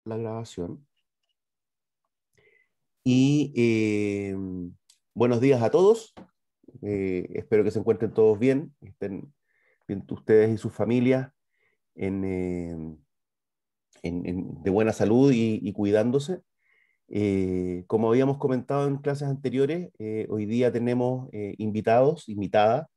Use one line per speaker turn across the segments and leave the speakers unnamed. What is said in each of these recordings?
la grabación. Y buenos días a todos. Espero que se encuentren todos bien, estén bien ustedes y sus familias de buena salud y cuidándose. Como habíamos comentado en clases anteriores, hoy día tenemos invitada,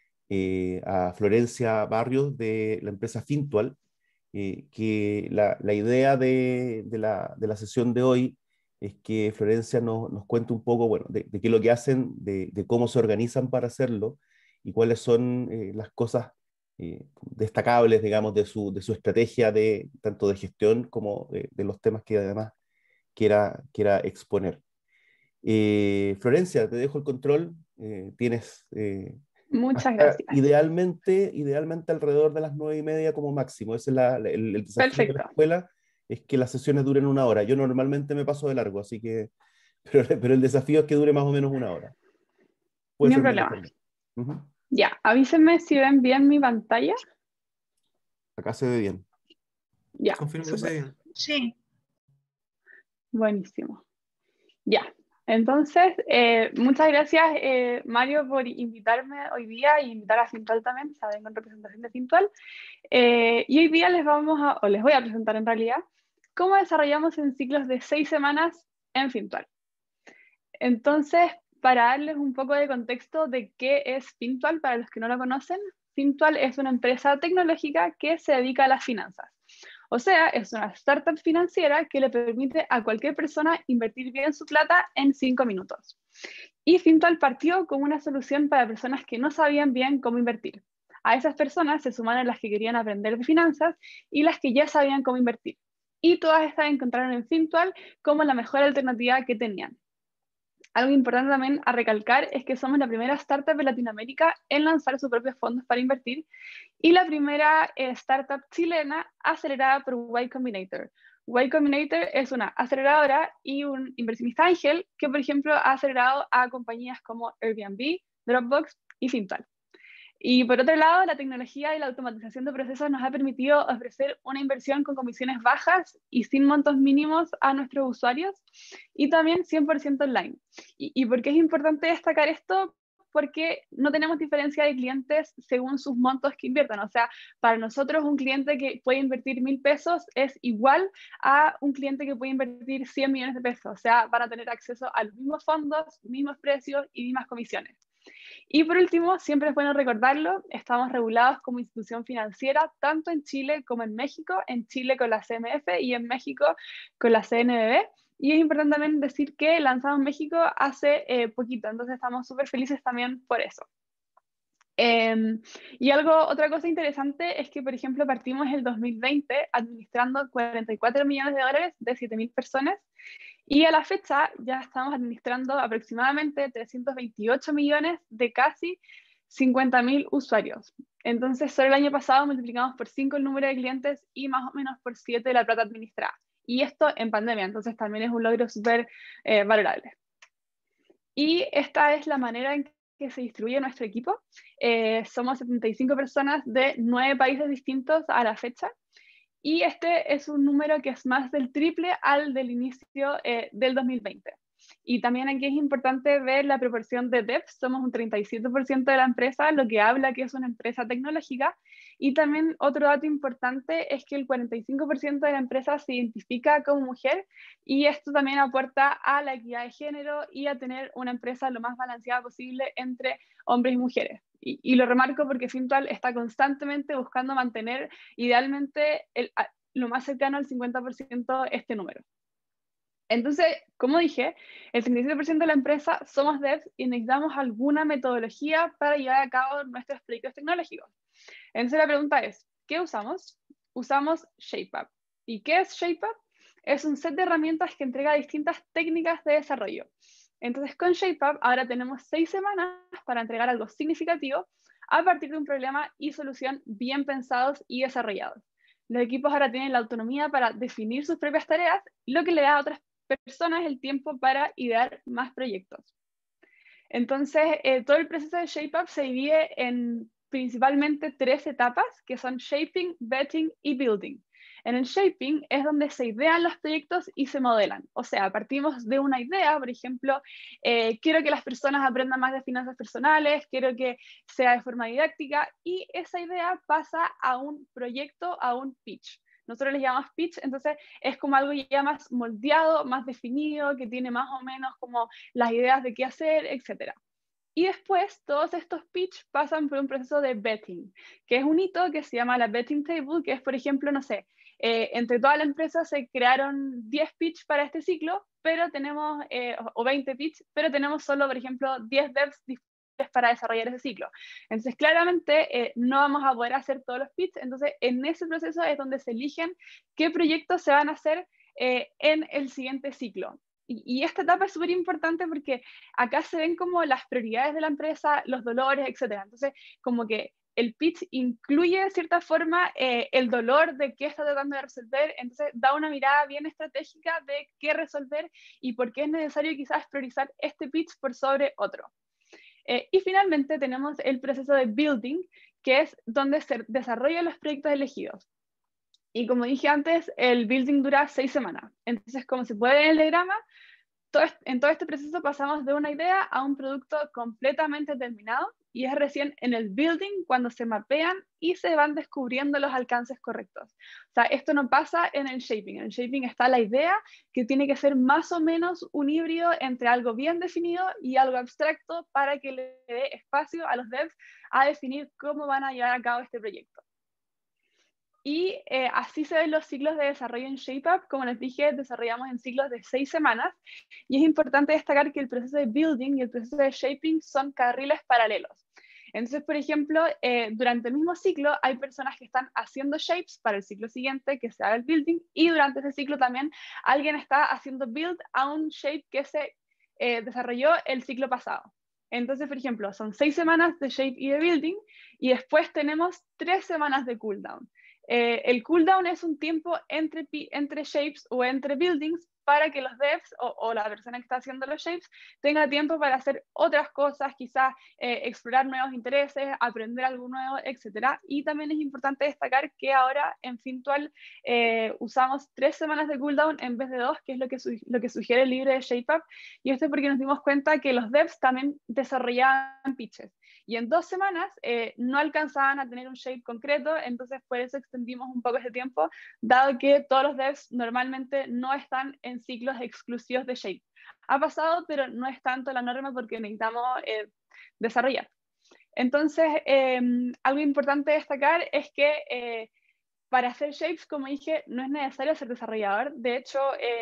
a Florencia Barrios de la empresa Fintual, que la idea de la sesión de hoy es que Florencia nos cuente un poco, bueno, de qué es lo que hacen, de cómo se organizan para hacerlo y cuáles son las cosas destacables, digamos, de su estrategia tanto de gestión como de los temas que además quiera exponer. Florencia, te dejo el control. Tienes
Muchas
hasta
gracias.
idealmente alrededor de las 9:30 como máximo. Ese es el desafío de la
Perfecto.
escuela, es que las sesiones duren una hora. Yo normalmente me paso de largo, así que, pero el desafío es que dure más o menos una hora. Puede
Ni un
ser menos
problema.
también. Ujú.
Ya, avísenme si ven bien mi pantalla.
Acá se ve bien.
Ya,
Confirmo que se
súper.
ve bien.
Sí.
Buenísimo. Ya. Entonces, muchas gracias, Mario, por invitarme hoy día y invitar a Fintual también. Saben, en representación de Fintual. Y hoy día les voy a presentar en realidad cómo desarrollamos en ciclos de 6 semanas en Fintual. Entonces, para darles un poco de contexto de qué es Fintual, para los que no lo conocen, Fintual es una empresa tecnológica que se dedica a las finanzas. O sea, es una startup financiera que le permite a cualquier persona invertir bien su plata en 5 minutos. Y Fintual partió como una solución para personas que no sabían bien cómo invertir. A esas personas se sumaron las que querían aprender de finanzas y las que ya sabían cómo invertir. Y todas estas encontraron en Fintual como la mejor alternativa que tenían. Algo importante también a recalcar es que somos la primera startup de Latinoamérica en lanzar sus propios fondos para invertir y la primera startup chilena acelerada por Y Combinator. Y Combinator es una aceleradora y un inversionista ángel que, por ejemplo, ha acelerado a compañías como Airbnb, Dropbox y Fintual. Y por otro lado, la tecnología y la automatización de procesos nos ha permitido ofrecer una inversión con comisiones bajas y sin montos mínimos a nuestros usuarios y también 100% online. ¿Y por qué es importante destacar esto? Porque no tenemos diferencia de clientes según sus montos que inviertan. O sea, para nosotros un cliente que puede invertir 1.000 pesos es igual a un cliente que puede invertir 100 millones de pesos. O sea, van a tener acceso a los mismos fondos, mismos precios y mismas comisiones. Y por último, siempre es bueno recordarlo, estamos regulados como institución financiera tanto en Chile como en México, en Chile con la CMF y en México con la CNBB. Y es importante también decir que lanzamos en México hace poquito, entonces estamos súper felices también por eso. Y otra cosa interesante es que, por ejemplo, partimos el 2020 administrando 44 millones de dólares de 7.000 personas y a la fecha ya estamos administrando aproximadamente 328 millones de casi 50.000 usuarios. Entonces, solo el año pasado multiplicamos por 5 el número de clientes y más o menos por 7 la plata administrada. Y esto en pandemia, entonces también es un logro súper valorable. Y esta es la manera en que se distribuye nuestro equipo. Somos 75 personas de 9 países distintos a la fecha. Y este es un número que es más del triple al del inicio del 2020. Y también aquí es importante ver la proporción de devs, somos un 37% de la empresa, lo que habla que es una empresa tecnológica. Y también otro dato importante es que el 45% de la empresa se identifica como mujer y esto también aporta a la equidad de género y a tener una empresa lo más balanceada posible entre hombres y mujeres. Y lo remarco porque Fintual está constantemente buscando mantener idealmente lo más cercano al 50% este número. Entonces, como dije, el 37% de la empresa somos devs y necesitamos alguna metodología para llevar a cabo nuestros proyectos tecnológicos. Entonces la pregunta es, ¿qué usamos? Usamos ShapeUp. ¿Y qué es ShapeUp? Es un set de herramientas que entrega distintas técnicas de desarrollo. Entonces con ShapeUp ahora tenemos 6 semanas para entregar algo significativo a partir de un problema y solución bien pensados y desarrollados. Los equipos ahora tienen la autonomía para definir sus propias tareas, lo que le da a otras personas el tiempo para idear más proyectos. Entonces, todo el proceso de ShapeUp se divide en principalmente 3 etapas, que son shaping, vetting y building. En el shaping es donde se idean los proyectos y se modelan. O sea, partimos de una idea, por ejemplo, quiero que las personas aprendan más de finanzas personales, quiero que sea de forma didáctica, y esa idea pasa a un proyecto, a un pitch. Nosotros les llamamos pitch, entonces es como algo ya más moldeado, más definido, que tiene más o menos como las ideas de qué hacer, etc. Y después todos estos pitch pasan por un proceso de vetting, que es un hito que se llama la vetting table, que es, por ejemplo, no sé, entre toda la empresa se crearon 10 pitch para este ciclo, pero tenemos, o 20 pitch, pero tenemos solo, por ejemplo, 10 devs disponibles para desarrollar ese ciclo. Entonces, claramente, no vamos a poder hacer todos los pitch, entonces en ese proceso es donde se eligen qué proyectos se van a hacer en el siguiente ciclo. Y esta etapa es súper importante porque acá se ven como las prioridades de la empresa, los dolores, etc. Entonces, como que el pitch incluye de cierta forma el dolor de qué está tratando de resolver, entonces da una mirada bien estratégica de qué resolver y por qué es necesario quizás priorizar este pitch por sobre otro. Y finalmente tenemos el proceso de building, que es donde se desarrollan los proyectos elegidos. Y como dije antes, el building dura 6 semanas. Entonces, como se puede ver en el diagrama, en todo este proceso pasamos de una idea a un producto completamente terminado, y es recién en el building cuando se mapean y se van descubriendo los alcances correctos. O sea, esto no pasa en el shaping. En el shaping está la idea que tiene que ser más o menos un híbrido entre algo bien definido y algo abstracto para que le dé espacio a los devs a definir cómo van a llevar a cabo este proyecto. Y así se ven los ciclos de desarrollo en ShapeUp. Como les dije, desarrollamos en ciclos de 6 semanas. Y es importante destacar que el proceso de building y el proceso de shaping son carriles paralelos. Entonces, por ejemplo, durante el mismo ciclo hay personas que están haciendo shapes para el ciclo siguiente, que se haga el building, y durante ese ciclo también alguien está haciendo build a un shape que se desarrolló el ciclo pasado. Entonces, por ejemplo, son 6 semanas de shape y de building, y después tenemos 3 semanas de cooldown. El cooldown es un tiempo entre shapes o entre buildings para que los devs o la persona que está haciendo los shapes tenga tiempo para hacer otras cosas, quizás explorar nuevos intereses, aprender algo nuevo, etc. Y también es importante destacar que ahora en Fintual usamos 3 semanas de cooldown en vez de 2, que es lo que sugiere el libro de ShapeUp, y esto es porque nos dimos cuenta que los devs también desarrollaban pitches. Y en 2 semanas no alcanzaban a tener un shape concreto, entonces por eso extendimos un poco ese tiempo, dado que todos los devs normalmente no están en ciclos exclusivos de shape. Ha pasado, pero no es tanto la norma porque necesitamos desarrollar. Entonces, algo importante destacar es que para hacer shapes, como dije, no es necesario ser desarrollador. De hecho,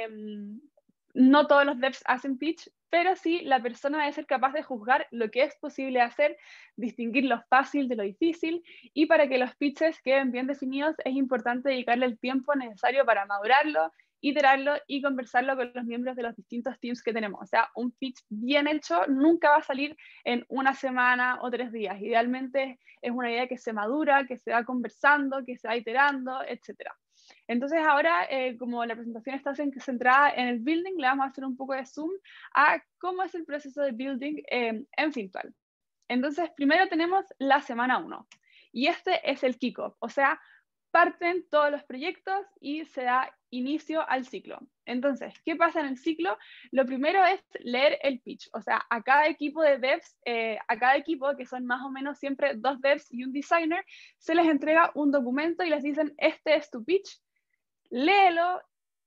no todos los devs hacen pitch, pero sí la persona debe ser capaz de juzgar lo que es posible hacer, distinguir lo fácil de lo difícil, y para que los pitches queden bien definidos es importante dedicarle el tiempo necesario para madurarlo, iterarlo y conversarlo con los miembros de los distintos teams que tenemos. O sea, un pitch bien hecho nunca va a salir en una semana o 3 días. Idealmente es una idea que se madura, que se va conversando, que se va iterando, etc. Entonces ahora, como la presentación está centrada en el building, le vamos a hacer un poco de zoom a cómo es el proceso de building en Fintual. Entonces, primero tenemos la semana 1, y este es el kickoff, o sea, parten todos los proyectos y se da inicio al ciclo. Entonces, ¿qué pasa en el ciclo? Lo primero es leer el pitch, o sea, a cada equipo de devs, a cada equipo, que son más o menos siempre 2 devs y un designer, se les entrega un documento y les dicen, este es tu pitch, léelo,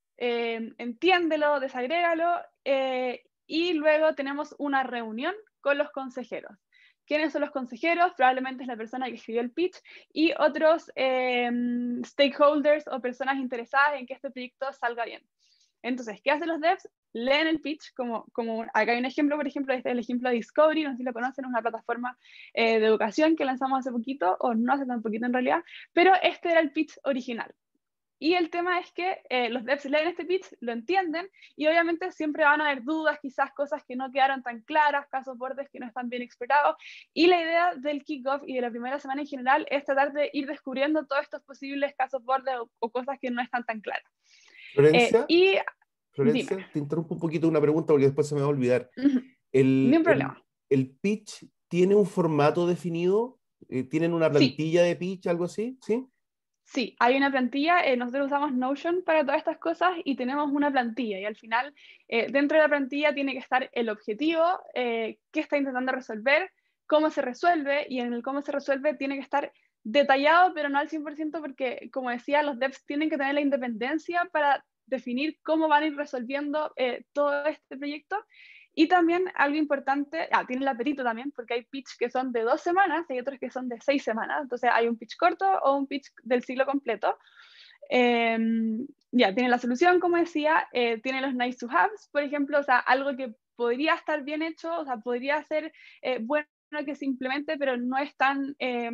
entiéndelo, desagrégalo, y luego tenemos una reunión con los consejeros. ¿Quiénes son los consejeros? Probablemente es la persona que escribió el pitch y otros stakeholders o personas interesadas en que este proyecto salga bien. Entonces, ¿qué hacen los devs? Leen el pitch, como acá hay un ejemplo, por ejemplo, este es el ejemplo de Discovery, no sé si lo conocen, es una plataforma de educación que lanzamos hace poquito, o no hace tan poquito en realidad, pero este era el pitch original. Y el tema es que los devs leen este pitch, lo entienden, y obviamente siempre van a haber dudas, quizás cosas que no quedaron tan claras, casos bordes que no están bien explorados, y la idea del kickoff y de la primera semana en general es tratar de ir descubriendo todos estos posibles casos bordes o cosas que no están tan claras.
Florencia,
Y dime.
Florencia, te interrumpo un poquito una pregunta porque después se me va a olvidar.
Ni
¿El,
un problema.
el pitch tiene un formato definido? ¿Tienen una
Sí.
plantilla de pitch, algo así? ¿Sí?
Sí, hay una plantilla, nosotros usamos Notion para todas estas cosas y tenemos una plantilla y al final dentro de la plantilla tiene que estar el objetivo, qué está intentando resolver, cómo se resuelve y en el cómo se resuelve tiene que estar detallado pero no al 100% porque como decía los devs tienen que tener la independencia para definir cómo van a ir resolviendo todo este proyecto. Y también algo importante, tiene el apetito también, porque hay pitch que son de 2 semanas y hay otros que son de 6 semanas. Entonces hay un pitch corto o un pitch del ciclo completo. Tiene la solución, como decía, tiene los nice to haves, por ejemplo, o sea, algo que podría estar bien hecho, o sea, podría ser bueno que se implemente, pero no es tan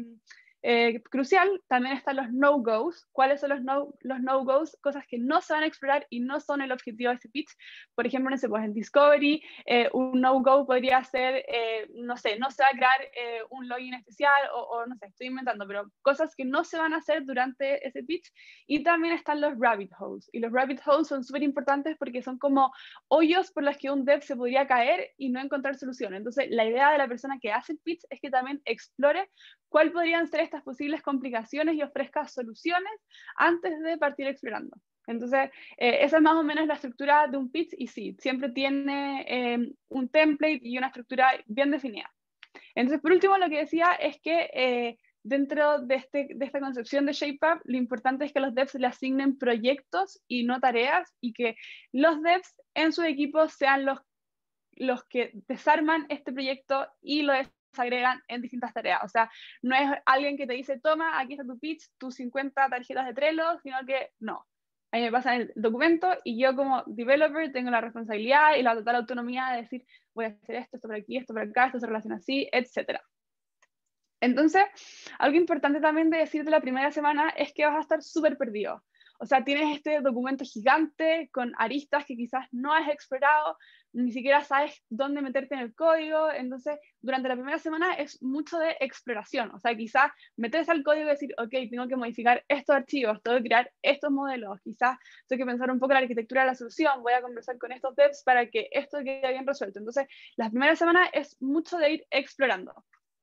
crucial. También están los no-goes. ¿Cuáles son los no-goes? Cosas que no se van a explorar y no son el objetivo de ese pitch. Por ejemplo, no sé, pues en Discovery, un no-go podría ser, no sé, no se va a crear un login especial o no sé, estoy inventando, pero cosas que no se van a hacer durante ese pitch. Y también están los rabbit holes. Y los rabbit holes son súper importantes porque son como hoyos por los que un dev se podría caer y no encontrar solución. Entonces, la idea de la persona que hace el pitch es que también explore cuáles podrían ser estas posibles complicaciones y ofrezca soluciones antes de partir explorando. Entonces, esa es más o menos la estructura de un pitch y sí, siempre tiene un template y una estructura bien definida. Entonces, por último, lo que decía es que dentro de esta concepción de ShapeUp, lo importante es que los devs le asignen proyectos y no tareas y que los devs en sus equipos sean los que desarman este proyecto y lo desagregan en distintas tareas. O sea, no es alguien que te dice, toma, aquí está tu pitch, tus 50 tarjetas de Trello, sino que no. A mí me pasa el documento y yo como developer tengo la responsabilidad y la total autonomía de decir, voy a hacer esto por aquí, esto por acá, esto se relaciona así, etc. Entonces, algo importante también de decir de la primera semana es que vas a estar súper perdido. O sea, tienes este documento gigante con aristas que quizás no has explorado, ni siquiera sabes dónde meterte en el código. Entonces, durante la primera semana es mucho de exploración. O sea, quizás meterse al código y decir, ok, tengo que modificar estos archivos, tengo que crear estos modelos, quizás tengo que pensar un poco en la arquitectura de la solución, voy a conversar con estos devs para que esto quede bien resuelto. Entonces, la primera semana es mucho de ir explorando.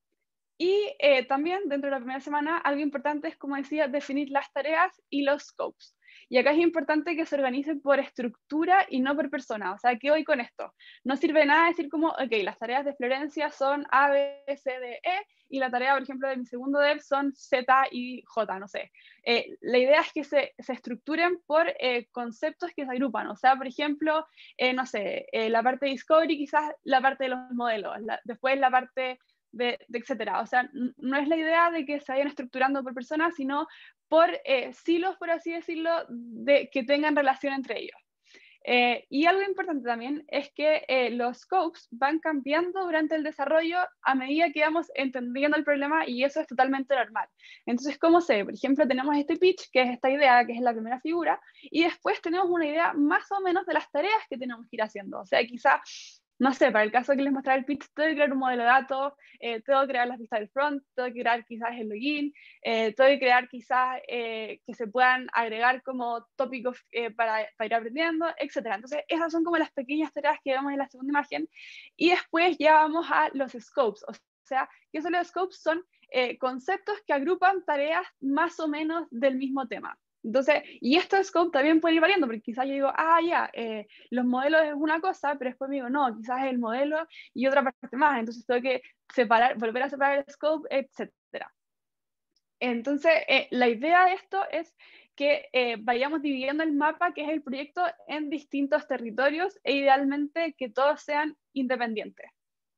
Y también dentro de la primera semana, algo importante es, como decía, definir las tareas y los scopes. Y acá es importante que se organicen por estructura y no por persona. O sea, ¿qué voy con esto? No sirve de nada decir como, ok, las tareas de Florencia son A, B, C, D, E, y la tarea, por ejemplo, de mi segundo dev son Z y J, no sé. La idea es que se estructuren por conceptos que se agrupan. O sea, por ejemplo, no sé, la parte de Discovery, quizás la parte de los modelos, después la parte de etcétera. O sea, no es la idea de que se vayan estructurando por personas, sino por silos, por así decirlo, que tengan relación entre ellos. Y algo importante también es que los scopes van cambiando durante el desarrollo a medida que vamos entendiendo el problema y eso es totalmente normal. Entonces, ¿cómo se ve? Por ejemplo, tenemos este pitch, que es esta idea, que es la primera figura, y después tenemos una idea más o menos de las tareas que tenemos que ir haciendo. O sea, quizá no sé, para el caso que les mostré el pitch, tengo que crear un modelo de datos, tengo que crear las vistas del front, tengo que crear quizás el login, tengo que crear quizás que se puedan agregar como tópicos para ir aprendiendo, etc. Entonces, esas son como las pequeñas tareas que vemos en la segunda imagen. Y después ya vamos a los scopes. O sea, ¿qué son los scopes? Son conceptos que agrupan tareas más o menos del mismo tema. Entonces, y estos scope también puede ir variando, porque quizás yo digo, los modelos es una cosa, pero después me digo, no, quizás es el modelo y otra parte más, entonces tengo que volver a separar el scope, etc. Entonces, la idea de esto es que vayamos dividiendo el mapa, que es el proyecto, en distintos territorios e idealmente que todos sean independientes.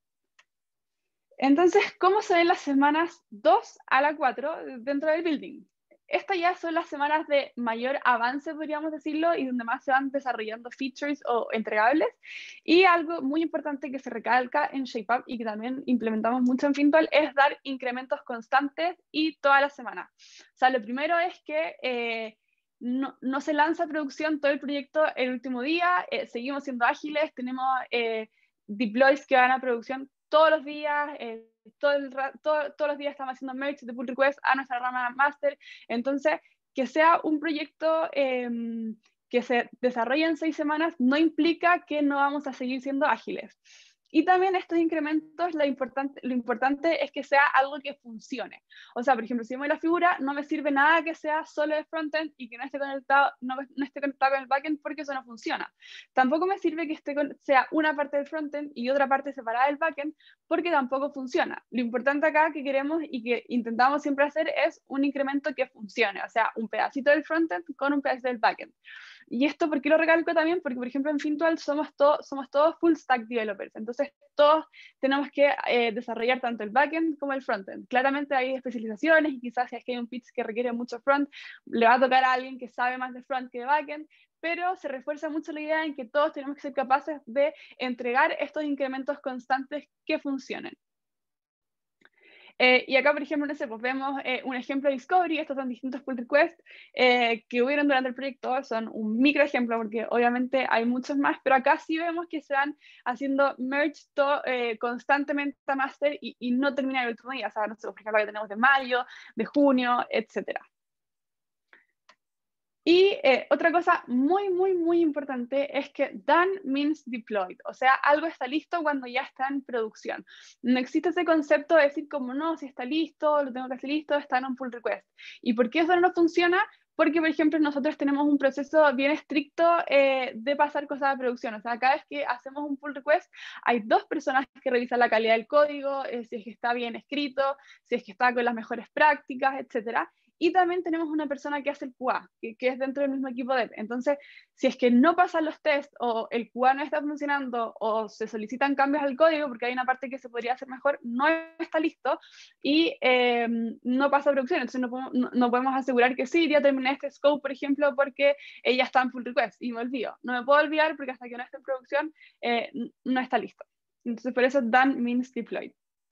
Entonces, ¿cómo se ven las semanas 2 a la 4 dentro del building? Estas ya son las semanas de mayor avance, podríamos decirlo, y donde más se van desarrollando features o entregables. Y algo muy importante que se recalca en ShapeUp y que también implementamos mucho en Fintual es dar incrementos constantes y todas las semanas. O sea, lo primero es que no se lanza a producción todo el proyecto el último día, seguimos siendo ágiles, tenemos deploys que van a producción todos los días, todos los días estamos haciendo merge de pull request a nuestra rama master. Entonces, que sea un proyecto que se desarrolle en 6 semanas no implica que no vamos a seguir siendo ágiles. Y también estos incrementos, lo importante es que sea algo que funcione. O sea, por ejemplo, si vemos la figura, no me sirve nada que sea solo el frontend y que no esté conectado, no esté conectado con el backend, porque eso no funciona. Tampoco me sirve que sea una parte del frontend y otra parte separada del backend, porque tampoco funciona. Lo importante acá que queremos y que intentamos siempre hacer es un incremento que funcione, o sea, un pedacito del frontend con un pedacito del backend. Y esto, ¿por qué lo recalco también? Porque, por ejemplo, en Fintual somos todos full stack developers. Entonces, todos tenemos que desarrollar tanto el backend como el frontend. Claramente hay especializaciones y quizás si es que hay un pitch que requiere mucho front, le va a tocar a alguien que sabe más de front que de backend, pero se refuerza mucho la idea en que todos tenemos que ser capaces de entregar estos incrementos constantes que funcionen. Y acá, por ejemplo, no sé, pues vemos un ejemplo de Discovery. Estos son distintos pull requests que hubieron durante el proyecto. Son un micro ejemplo porque obviamente hay muchos más, pero acá sí vemos que se van haciendo merge constantemente a master y no termina el último día. O sea, no sé, por ejemplo, que tenemos de mayo, de junio, etcétera. Y otra cosa muy importante es que done means deployed, o sea, algo está listo cuando ya está en producción. No existe ese concepto de decir como no, si está listo, lo tengo que hacer listo, está en un pull request. ¿Y por qué eso no funciona? Porque, por ejemplo, nosotros tenemos un proceso bien estricto de pasar cosas a producción. O sea, cada vez que hacemos un pull request, hay 2 personas que revisan la calidad del código, si es que está bien escrito, si es que está con las mejores prácticas, etcétera. Y también tenemos una persona que hace el QA, que es dentro del mismo equipo dev. Entonces, si es que no pasan los tests o el QA no está funcionando o se solicitan cambios al código porque hay una parte que se podría hacer mejor, no está listo y no pasa a producción. Entonces no podemos asegurar que sí, ya terminé este scope, por ejemplo, porque ella está en pull request y me olvido. No me puedo olvidar porque hasta que no esté en producción no está listo. Entonces, por eso done means deployed.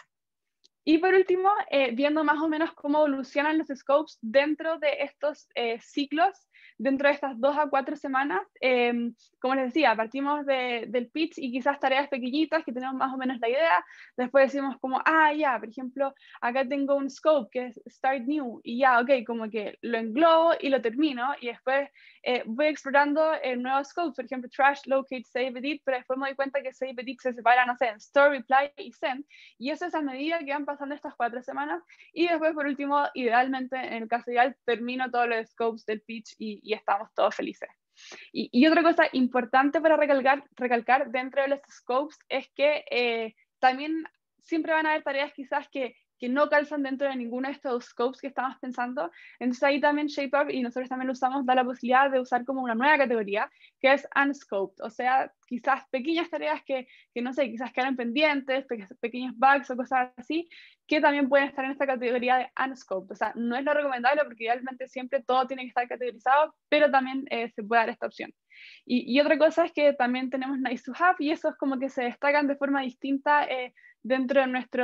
Y por último, viendo más o menos cómo evolucionan los scopes dentro de estos ciclos, dentro de estas 2 a 4 semanas. Como les decía, partimos del pitch y quizás tareas pequeñitas que tenemos más o menos la idea. Después decimos como, ya, por ejemplo, acá tengo un scope que es Start New y ya, ok, como que lo englobo y lo termino y después voy explorando nuevos scopes, por ejemplo, Trash, Locate, Save, Edit, pero después me doy cuenta que Save, Edit se separa, no sé, en Store, Reply y Send. Y eso es a medida que van pasando estas 4 semanas. Y después, por último, idealmente, en el caso ideal, termino todos los scopes del pitch y estamos todos felices. Y otra cosa importante para recalcar dentro de los scopes es que también siempre van a haber tareas quizás que no calzan dentro de ninguno de estos scopes que estamos pensando. Entonces ahí también ShapeUp, y nosotros también lo usamos, da la posibilidad de usar como una nueva categoría, que es unscoped, o sea, quizás pequeñas tareas que no sé, quizás quedan pendientes, pequeños bugs o cosas así, que también pueden estar en esta categoría de unscoped. O sea, no es lo recomendable porque idealmente siempre todo tiene que estar categorizado, pero también se puede dar esta opción. Y otra cosa es que también tenemos nice to have, y esos como que se destacan de forma distinta dentro de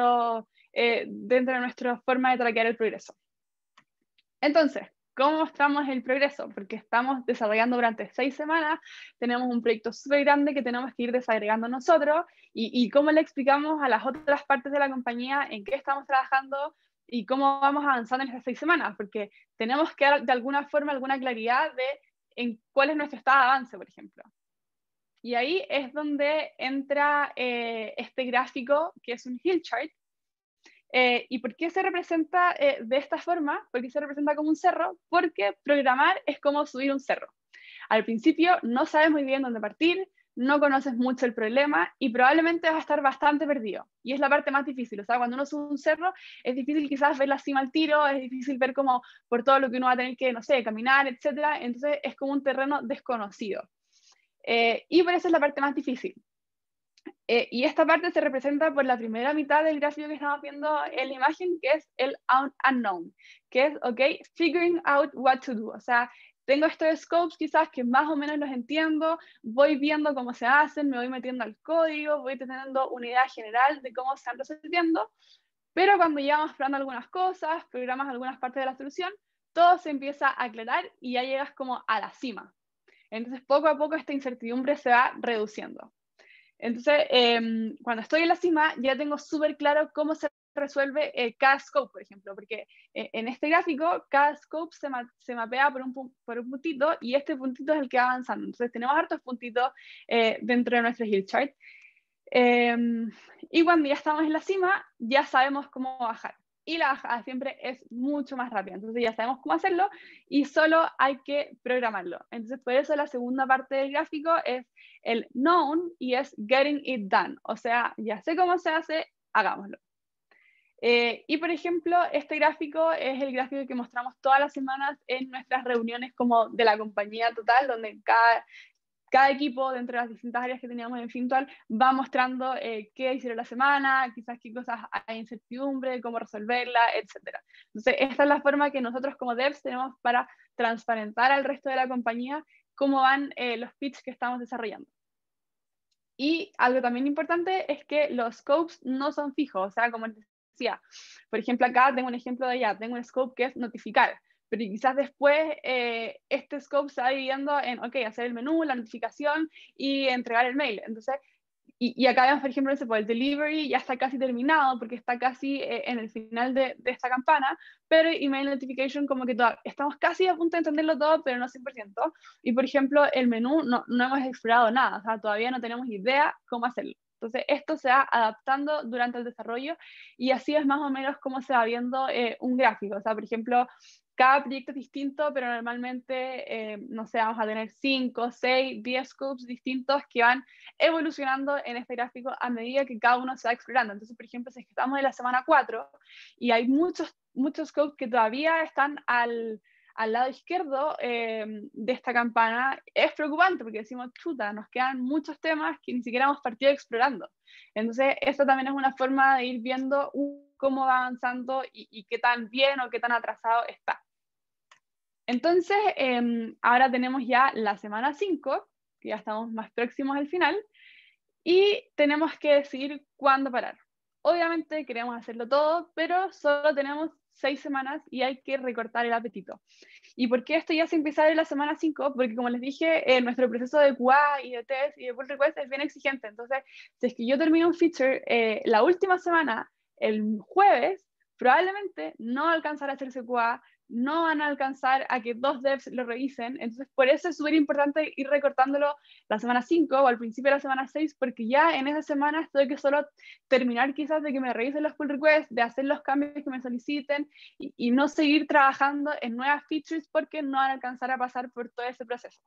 nuestra forma de traquear el progreso. Entonces, ¿cómo mostramos el progreso? Porque estamos desarrollando durante 6 semanas, tenemos un proyecto súper grande que tenemos que ir desagregando nosotros, y cómo le explicamos a las otras partes de la compañía en qué estamos trabajando y cómo vamos avanzando en estas 6 semanas, porque tenemos que dar de alguna forma alguna claridad en cuál es nuestro estado de avance, por ejemplo. Y ahí es donde entra este gráfico que es un hill chart. ¿Y por qué se representa de esta forma? ¿Por qué se representa como un cerro? Porque programar es como subir un cerro. Al principio no sabes muy bien dónde partir, no conoces mucho el problema y probablemente vas a estar bastante perdido. Y es la parte más difícil. O sea, cuando uno sube un cerro, es difícil quizás ver la cima al tiro, es difícil ver como por todo lo que uno va a tener que, no sé, caminar, etc. Entonces es como un terreno desconocido. Y por eso es la parte más difícil. Y esta parte se representa por la primera mitad del gráfico que estamos viendo en la imagen, que es el unknown, que es, ok, figuring out what to do. O sea, tengo estos scopes quizás que más o menos los entiendo, voy viendo cómo se hacen, me voy metiendo al código, voy teniendo una idea general de cómo se están resolviendo, pero cuando ya vamos explorando algunas cosas, programas algunas partes de la solución, todo se empieza a aclarar y ya llegas como a la cima. Entonces, poco a poco esta incertidumbre se va reduciendo. Entonces, cuando estoy en la cima, ya tengo súper claro cómo se resuelve cada scope, por ejemplo, porque en este gráfico, cada scope se mapea por un puntito, y este puntito es el que va avanzando. Entonces, tenemos hartos puntitos dentro de nuestro hill chart. Y cuando ya estamos en la cima, ya sabemos cómo bajar. Y la bajada siempre es mucho más rápida. Entonces ya sabemos cómo hacerlo y solo hay que programarlo. Entonces por eso la segunda parte del gráfico es el known y es getting it done. O sea, ya sé cómo se hace, hagámoslo. Y por ejemplo, este gráfico es el gráfico que mostramos todas las semanas en nuestras reuniones como de la compañía total, donde cada equipo dentro de las distintas áreas que teníamos en Fintual va mostrando qué hicieron la semana, quizás qué cosas hay incertidumbre, cómo resolverla, etc. Entonces, esta es la forma que nosotros como devs tenemos para transparentar al resto de la compañía cómo van los pitches que estamos desarrollando. Y algo también importante es que los scopes no son fijos, o sea, como les decía, por ejemplo, acá tengo un ejemplo de allá, tengo un scope que es notificar, pero quizás después este scope se va dividiendo en, ok, hacer el menú, la notificación y entregar el mail. Entonces, y acá vemos, por ejemplo, el delivery ya está casi terminado porque está casi en el final de esta campana, pero email notification como que estamos casi a punto de entenderlo todo, pero no 100%. Y por ejemplo, el menú no hemos explorado nada, o sea, todavía no tenemos idea cómo hacerlo. Entonces, esto se va adaptando durante el desarrollo y así es más o menos como se va viendo un gráfico. O sea, por ejemplo, cada proyecto es distinto, pero normalmente, no sé, vamos a tener 5, 6, 10 scopes distintos que van evolucionando en este gráfico a medida que cada uno se va explorando. Entonces, por ejemplo, si estamos en la semana 4 y hay muchos scopes que todavía están al lado izquierdo de esta campana, es preocupante porque decimos, chuta, nos quedan muchos temas que ni siquiera hemos partido explorando. Entonces, esto también es una forma de ir viendo cómo va avanzando y qué tan bien o qué tan atrasado está. Entonces, ahora tenemos ya la semana 5, que ya estamos más próximos al final, y tenemos que decidir cuándo parar. Obviamente queremos hacerlo todo, pero solo tenemos 6 semanas y hay que recortar el apetito. ¿Y por qué esto ya se empieza en la semana 5? Porque como les dije, nuestro proceso de QA y de test y de pull request es bien exigente. Entonces, si es que yo termino un feature la última semana, el jueves, probablemente no alcanzará a hacerse QA, no van a alcanzar a que 2 devs lo revisen. Entonces, por eso es súper importante ir recortándolo la semana 5 o al principio de la semana 6, porque ya en esa semana estoy que solo terminar quizás de que me revisen los pull requests, de hacer los cambios que me soliciten y no seguir trabajando en nuevas features porque no van a alcanzar a pasar por todo ese proceso.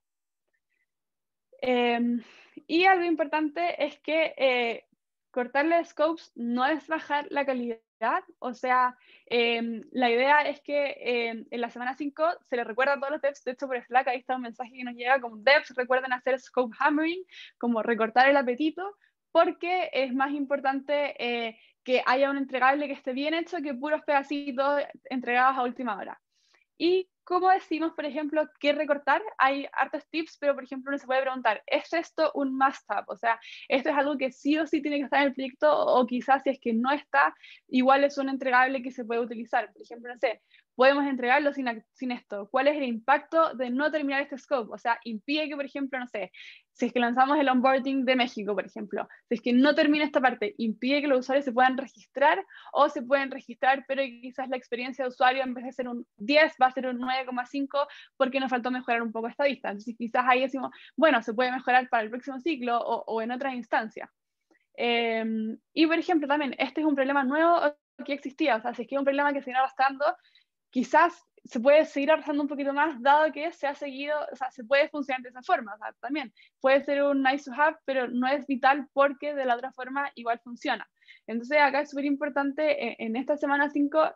Y algo importante es que cortarle scopes no es bajar la calidad, o sea, la idea es que en la semana 5 se le recuerda a todos los devs, de hecho por Slack ahí está un mensaje que nos llega como devs recuerden hacer scope hammering, como recortar el apetito, porque es más importante que haya un entregable que esté bien hecho que puros pedacitos entregados a última hora. Y como decimos, por ejemplo, qué recortar, hay hartos tips, pero por ejemplo uno se puede preguntar, ¿es esto un must-have? O sea, ¿esto es algo que sí o sí tiene que estar en el proyecto o quizás si es que no está, igual es un entregable que se puede utilizar? Por ejemplo, no sé, podemos entregarlo sin esto. ¿Cuál es el impacto de no terminar este scope? O sea, impide que, por ejemplo, no sé, si es que lanzamos el onboarding de México, por ejemplo, si es que no termina esta parte, impide que los usuarios se puedan registrar o se pueden registrar, pero quizás la experiencia de usuario en vez de ser un 10 va a ser un 9,5 porque nos faltó mejorar un poco esta vista. Entonces quizás ahí decimos, bueno, se puede mejorar para el próximo ciclo o en otras instancias. Y por ejemplo también, este es un problema nuevo que existía, o sea, si es que es un problema que se viene arrastrando, quizás se puede seguir arrastrando un poquito más, dado que se ha seguido, o sea, se puede funcionar de esa forma, o sea, también puede ser un nice to have, pero no es vital porque de la otra forma igual funciona. Entonces acá es súper importante en esta semana 5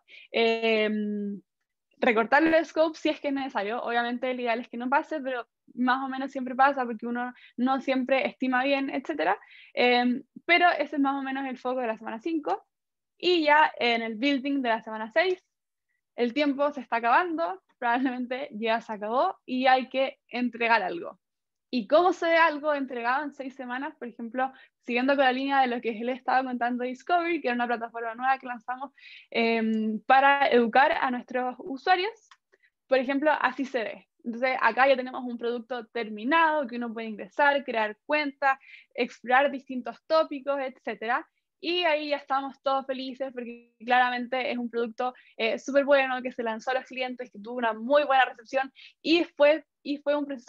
recortar el scope si es que es necesario. Obviamente el ideal es que no pase, pero más o menos siempre pasa porque uno no siempre estima bien, etc. Pero ese es más o menos el foco de la semana 5. Y ya en el building de la semana 6, el tiempo se está acabando, probablemente ya se acabó y hay que entregar algo. ¿Y cómo se ve algo entregado en 6 semanas? Por ejemplo, siguiendo con la línea de lo que le estaba contando Discovery, que era una plataforma nueva que lanzamos para educar a nuestros usuarios. Por ejemplo, así se ve. Entonces, acá ya tenemos un producto terminado que uno puede ingresar, crear cuentas, explorar distintos tópicos, etc. Y ahí ya estamos todos felices porque claramente es un producto súper bueno que se lanzó a los clientes, que tuvo una muy buena recepción y fue un proceso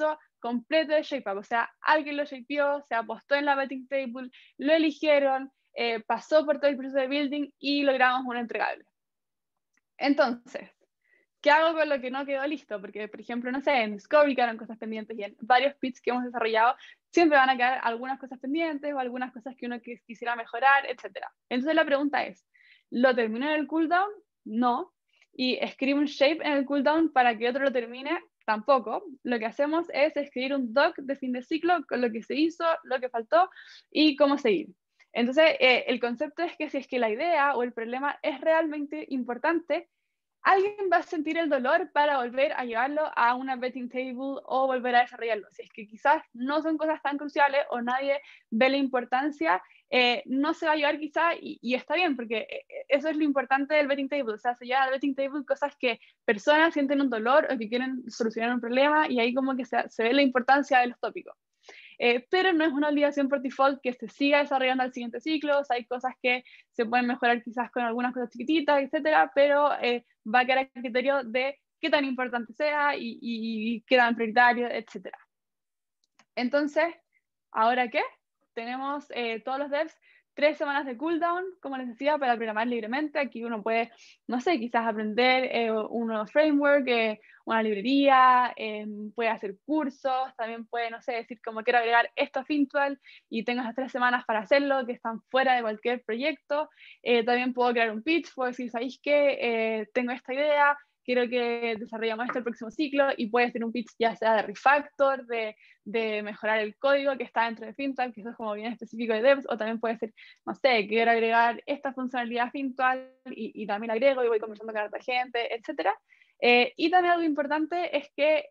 completo de ShapeUp, o sea, alguien lo shapeó, se apostó en la betting table, lo eligieron, pasó por todo el proceso de building y logramos un entregable. Entonces, ¿qué hago con lo que no quedó listo? Porque, por ejemplo, no sé, en Discovery quedaron cosas pendientes y en varios pits que hemos desarrollado siempre van a quedar algunas cosas pendientes o algunas cosas que uno quisiera mejorar, etc. Entonces la pregunta es, ¿lo termino en el cooldown? No. ¿Y escribo un shape en el cooldown para que otro lo termine? Tampoco. Lo que hacemos es escribir un doc de fin de ciclo con lo que se hizo, lo que faltó y cómo seguir. Entonces, el concepto es que si es que la idea o el problema es realmente importante, alguien va a sentir el dolor para volver a llevarlo a una betting table o volver a desarrollarlo. Si es que quizás no son cosas tan cruciales o nadie ve la importancia, no se va a llevar quizás y está bien, porque eso es lo importante del betting table. O sea, se lleva al betting table cosas que personas sienten un dolor o que quieren solucionar un problema y ahí como que se ve la importancia de los tópicos. Pero no es una obligación por default que se siga desarrollando al siguiente ciclo. O sea, hay cosas que se pueden mejorar quizás con algunas cosas chiquititas, etcétera, pero va a quedar a criterio de qué tan importante sea y qué tan prioritario, etcétera. Entonces, ¿ahora qué? Tenemos todos los devs 3 semanas de cooldown, como les decía, para programar libremente. Aquí uno puede, no sé, quizás aprender un nuevo framework, una librería, puede hacer cursos, también puede, no sé, decir como quiero agregar esto a Fintual y tengo esas 3 semanas para hacerlo, que están fuera de cualquier proyecto. También puedo crear un pitch, puedo decir, ¿sabéis qué? Tengo esta idea, quiero que desarrollemos esto el próximo ciclo y puede ser un pitch ya sea de refactor, de mejorar el código que está dentro de Fintual, que eso es como bien específico de devs, o también puede ser, no sé, quiero agregar esta funcionalidad a Fintual y también la agrego y voy conversando con otra gente, etc. Y también algo importante es que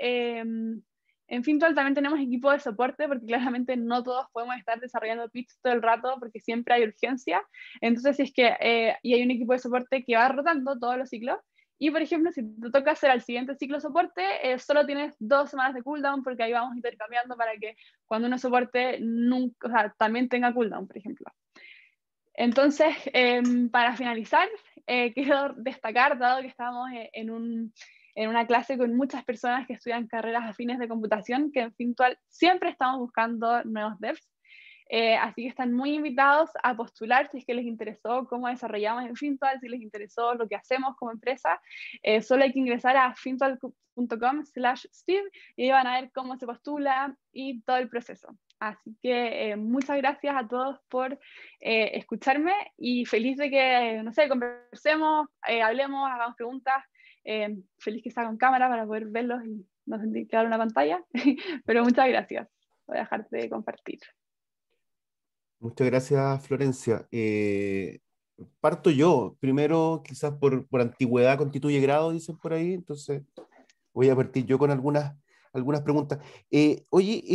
en Fintual también tenemos equipo de soporte, porque claramente no todos podemos estar desarrollando pitch todo el rato, porque siempre hay urgencia. Entonces, si es que y hay un equipo de soporte que va rotando todos los ciclos, y por ejemplo, si te toca hacer al siguiente ciclo soporte, solo tienes 2 semanas de cooldown porque ahí vamos intercambiando para que cuando uno soporte nunca, o sea, también tenga cooldown, por ejemplo. Entonces, para finalizar, quiero destacar, dado que estamos en una clase con muchas personas que estudian carreras afines de computación, que en Fintual siempre estamos buscando nuevos devs. Así que están muy invitados a postular si es que les interesó cómo desarrollamos en Fintual, si les interesó lo que hacemos como empresa. Solo hay que ingresar a fintual.com/Steve y ahí van a ver cómo se postula y todo el proceso. Así que muchas gracias a todos por escucharme y feliz de que, no sé, conversemos, hablemos, hagamos preguntas. Feliz que salga en cámara para poder verlos y no sentir que una pantalla. Pero muchas gracias. Voy a dejarte de compartir.
Muchas gracias, Florencia. Parto yo. Primero, quizás por antigüedad constituye grado, dicen por ahí, entonces voy a partir yo con algunas preguntas. Oye,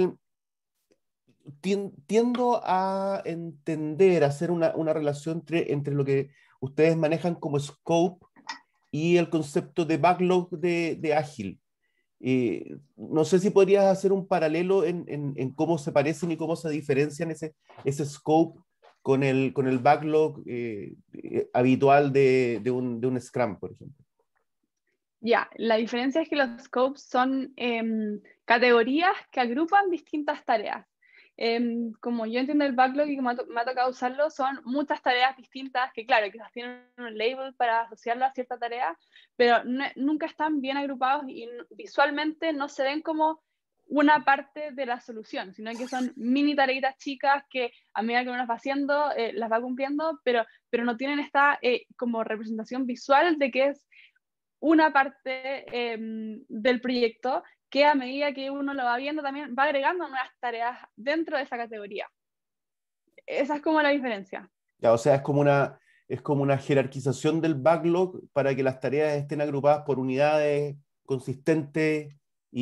tiendo a entender, a hacer una relación entre lo que ustedes manejan como scope y el concepto de backlog de ágil. No sé si podrías hacer un paralelo en cómo se parecen y cómo se diferencian ese scope con el backlog habitual de un Scrum, por ejemplo.
Ya, la diferencia es que los scopes son categorías que agrupan distintas tareas. Como yo entiendo el backlog y que me ha tocado usarlo, son muchas tareas distintas que, claro, quizás tienen un label para asociarlo a cierta tarea, pero nunca están bien agrupados y visualmente no se ven como una parte de la solución, sino que son mini tareitas chicas que a medida que uno las va haciendo, las va cumpliendo, pero no tienen esta como representación visual de que es una parte del proyecto que a medida que uno lo va viendo también va agregando nuevas tareas dentro de esa categoría. Esa es como la diferencia.
Ya, o sea, es como una jerarquización del backlog para que las tareas estén agrupadas por unidades consistentes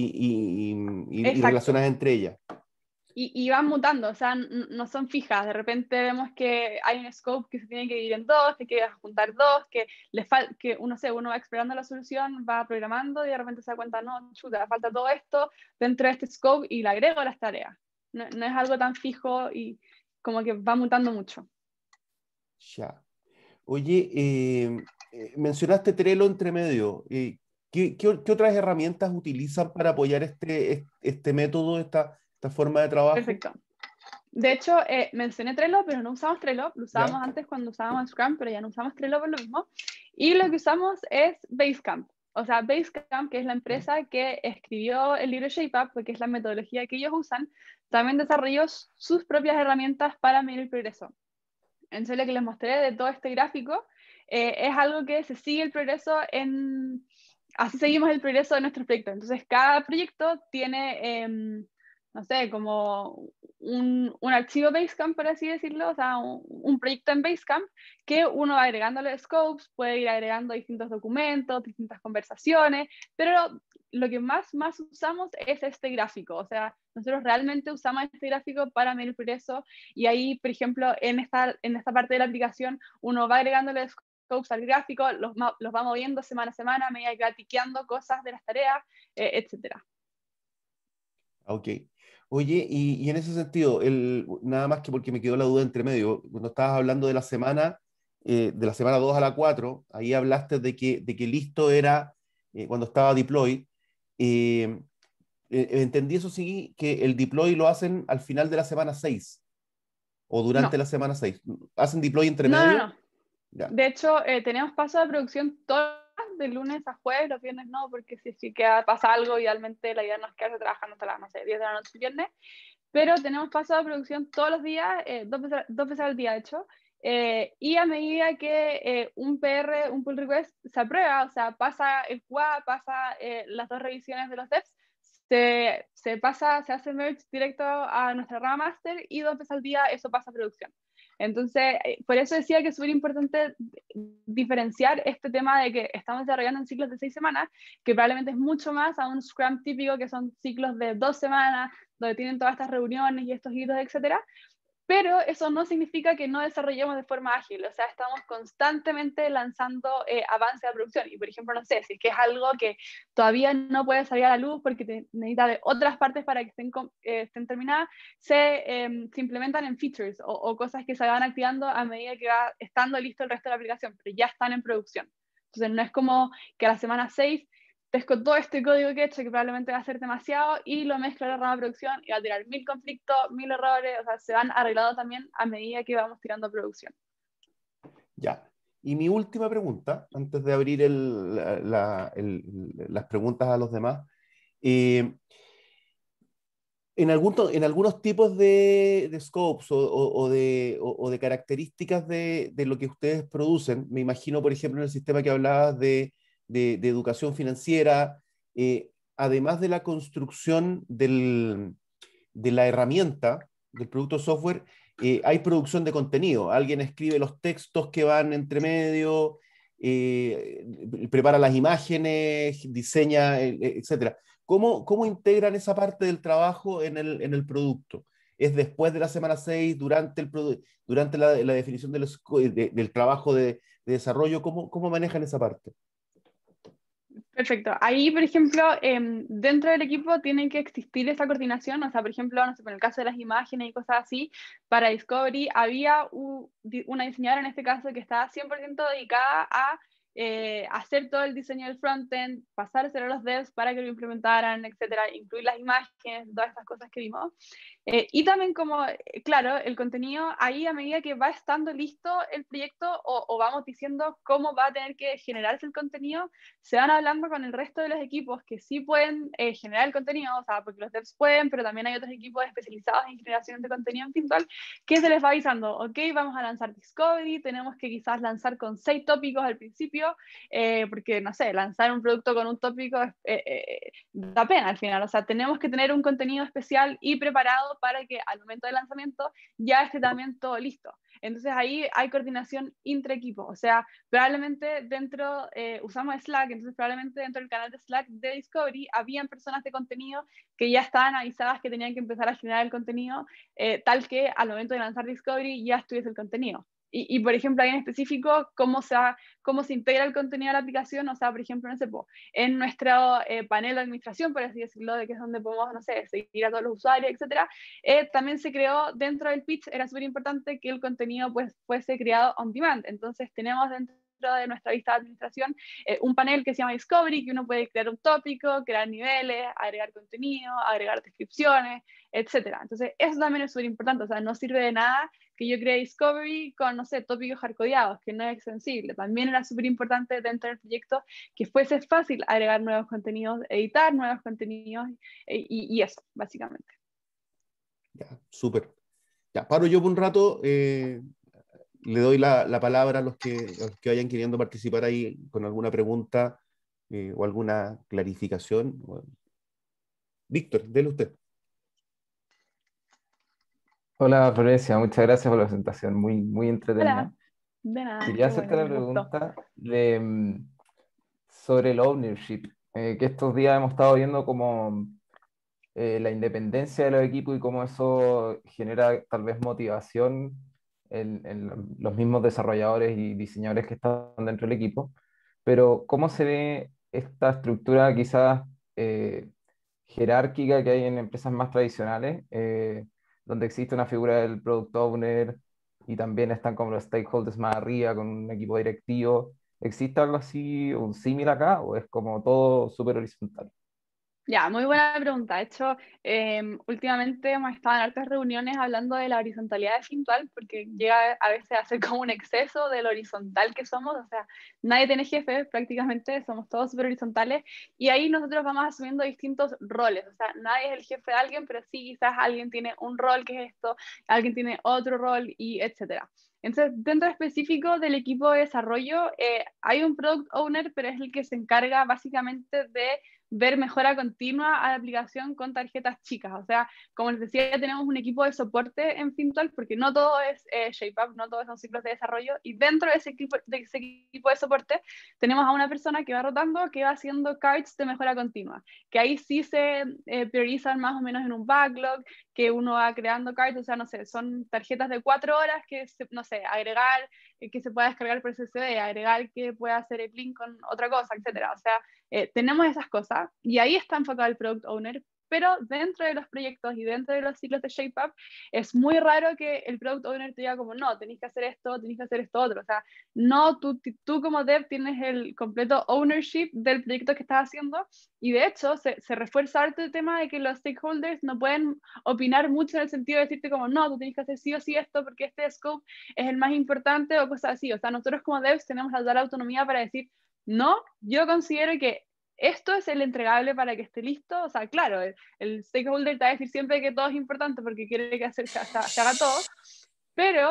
y
Exacto.
relacionadas entre ellas.
Y van mutando, o sea, no son fijas. De repente vemos que hay un scope que se tiene que dividir en dos, que hay que juntar dos, que uno va explorando la solución, va programando y de repente se da cuenta, no, chuta, falta todo esto dentro de este scope y le agrego a las tareas. No es algo tan fijo y como que va mutando mucho.
Ya. Oye, mencionaste Trello entre medio. ¿Qué otras herramientas utilizan para apoyar este método, esta forma de trabajo?
Perfecto. De hecho, mencioné Trello, pero no usamos Trello. Lo usábamos
¿Ya?
antes cuando usábamos Scrum, pero ya no usamos Trello por lo mismo. Y lo que usamos es Basecamp. O sea, Basecamp, que es la empresa que escribió el libro ShapeUp, porque es la metodología que ellos usan, también desarrolló sus propias herramientas para medir el progreso. Entonces, lo que les mostré de todo este gráfico es algo que se sigue el progreso en... Así seguimos el progreso de nuestros proyectos. Entonces, cada proyecto tiene, no sé, como un archivo Basecamp, por así decirlo, o sea, un proyecto en Basecamp que uno va agregándole scopes, puede ir agregando distintos documentos, distintas conversaciones, pero lo que más usamos es este gráfico. O sea, nosotros realmente usamos este gráfico para medir el progreso y ahí, por ejemplo, en esta parte de la aplicación, uno va agregándole scopes al gráfico, los va moviendo semana a semana, a medida que va tiqueando cosas de las tareas, etcétera.
Ok. Oye, y en ese sentido, nada más que porque me quedó la duda entre medio, cuando estabas hablando de la semana 2 a la 4, ahí hablaste de que listo era cuando estaba deploy. eh, Entendí eso sí, que el deploy lo hacen al final de la semana 6 o durante
No,
la semana 6. ¿Hacen deploy entre
no,
medio?
no, no.
Ya.
De hecho, tenemos paso de producción todos de lunes a jueves, los viernes no, porque si es que pasa algo, idealmente la idea no es quedarse trabajando hasta las, no sé, 10 de la noche el viernes, pero tenemos paso de producción todos los días, dos veces al día, de hecho, y a medida que un PR, un pull request, se aprueba, o sea, pasa el QA, pasa las dos revisiones de los devs, se hace merge directo a nuestra rama master y dos veces al día eso pasa a producción. Entonces, por eso decía que es súper importante diferenciar este tema de que estamos desarrollando en ciclos de 6 semanas, que probablemente es mucho más a un Scrum típico, que son ciclos de 2 semanas, donde tienen todas estas reuniones y estos hitos, etcétera. Pero eso no significa que no desarrollemos de forma ágil, o sea, estamos constantemente lanzando avances a producción. Y por ejemplo, no sé, si es que es algo que todavía no puede salir a la luz porque necesita de otras partes para que estén terminadas, se implementan en features o cosas que se van activando a medida que va estando listo el resto de la aplicación, pero ya están en producción. Entonces, no es como que a la semana 6 pesco todo este código que he hecho, que probablemente va a ser demasiado, y lo mezclo en la rama de producción y va a tirar 1000 conflictos, 1000 errores, o sea, se van arreglando también a medida que vamos tirando producción.
Ya. Y mi última pregunta, antes de abrir las preguntas a los demás. eh, en algunos tipos de scopes o de características de lo que ustedes producen, me imagino, por ejemplo, en el sistema que hablabas de educación financiera, además de la construcción de la herramienta, del producto software, hay producción de contenido. Alguien escribe los textos que van entre medio, prepara las imágenes, diseña, etcétera. ¿Cómo integran esa parte del trabajo en el producto? ¿Es después de la semana 6 durante la definición del trabajo de desarrollo? ¿Cómo manejan esa parte?
Perfecto. Ahí, por ejemplo, dentro del equipo tiene que existir esa coordinación, o sea, por ejemplo, no sé, en el caso de las imágenes y cosas así, para Discovery había una diseñadora en este caso que estaba 100% dedicada a hacer todo el diseño del frontend, pasárselo a los devs para que lo implementaran, etcétera, incluir las imágenes, todas estas cosas que vimos. Y también como, claro, el contenido ahí a medida que va estando listo el proyecto o vamos diciendo cómo va a tener que generarse el contenido, se van hablando con el resto de los equipos que sí pueden generar el contenido, o sea, porque los devs pueden, pero también hay otros equipos especializados en generación de contenido en Fintual, que se les va avisando, ok, vamos a lanzar Discovery, tenemos que quizás lanzar con 6 tópicos al principio, porque, no sé, lanzar un producto con un tópico da pena al final, o sea, tenemos que tener un contenido especial y preparado para que al momento del lanzamiento ya esté también todo listo. Entonces ahí hay coordinación intra equipos, o sea, probablemente usamos Slack, entonces probablemente dentro del canal de Slack de Discovery habían personas de contenido que ya estaban avisadas que tenían que empezar a generar el contenido, tal que al momento de lanzar Discovery ya estuviese el contenido. Por ejemplo, ahí en específico, cómo se integra el contenido a la aplicación, o sea, por ejemplo, no sé, en nuestro panel de administración, por así decirlo, de que es donde podemos, no sé, seguir a todos los usuarios, etcétera, también se creó dentro del pitch, era súper importante que el contenido pues fuese creado on demand. Entonces tenemos dentro dentro de nuestra vista de administración un panel que se llama Discovery, que uno puede crear un tópico, crear niveles, agregar contenido, agregar descripciones, etcétera. Entonces, eso también es súper importante, o sea, no sirve de nada que yo cree Discovery con, no sé, tópicos hardcodeados, que no es extensible. También era súper importante dentro del proyecto que fuese fácil agregar nuevos contenidos, editar nuevos contenidos y eso, básicamente.
Ya, súper. Ya, paro yo por un rato, le doy la palabra a los que vayan queriendo participar ahí con alguna pregunta o alguna clarificación. Bueno, Víctor, dele usted.
Hola Florencia, muchas gracias por la presentación, muy entretenida.
Hola, de nada,
Quería
qué
hacerte
bueno,
la
me gustó.
pregunta sobre el ownership, que estos días hemos estado viendo como la independencia de los equipos y cómo eso genera tal vez motivación en los mismos desarrolladores y diseñadores que están dentro del equipo, pero cómo se ve esta estructura quizás eh, jerárquica que hay en empresas más tradicionales, donde existe una figura del product owner y también están como los stakeholders más arriba con un equipo directivo. ¿Existe algo así, un símil acá, o es como todo súper horizontal?
Ya, muy buena pregunta. De hecho, últimamente hemos estado en hartas reuniones hablando de la horizontalidad de Fintual, porque llega a veces a ser como un exceso de lo horizontal que somos. O sea, nadie tiene jefe, prácticamente somos todos súper horizontales. Y ahí nosotros vamos asumiendo distintos roles. O sea, nadie es el jefe de alguien, pero sí quizás alguien tiene un rol que es esto, alguien tiene otro rol y etcétera. Entonces, dentro específico del equipo de desarrollo, hay un product owner, pero es el que se encarga básicamente de ver mejora continua a la aplicación con tarjetas chicas. O sea, como les decía, tenemos un equipo de soporte en Fintual porque no todo es ShapeUp, no todos son ciclos de desarrollo. Y dentro de ese equipo de soporte tenemos a una persona que va rotando, que va haciendo cards de mejora continua. Que ahí sí se priorizan más o menos en un backlog, que uno va creando cards, o sea, no sé, son tarjetas de 4 horas que, no sé, agregar, que se pueda descargar por SSD, agregar que pueda hacer el link con otra cosa, etcétera. O sea, tenemos esas cosas y ahí está enfocado el Product Owner, pero dentro de los proyectos y dentro de los ciclos de ShapeUp es muy raro que el Product Owner te diga como, no, tenéis que hacer esto, tenéis que hacer esto otro. O sea, no, tú como dev tienes el completo ownership del proyecto que estás haciendo y de hecho se refuerza harto el tema de que los stakeholders no pueden opinar mucho en el sentido de decirte como, no, tú tienes que hacer sí o sí esto porque este scope es el más importante o cosas así. O sea, nosotros como devs tenemos la total autonomía para decir, no, yo considero que esto es el entregable para que esté listo. O sea, claro, el stakeholder te va a decir siempre que todo es importante porque quiere que se haga todo, pero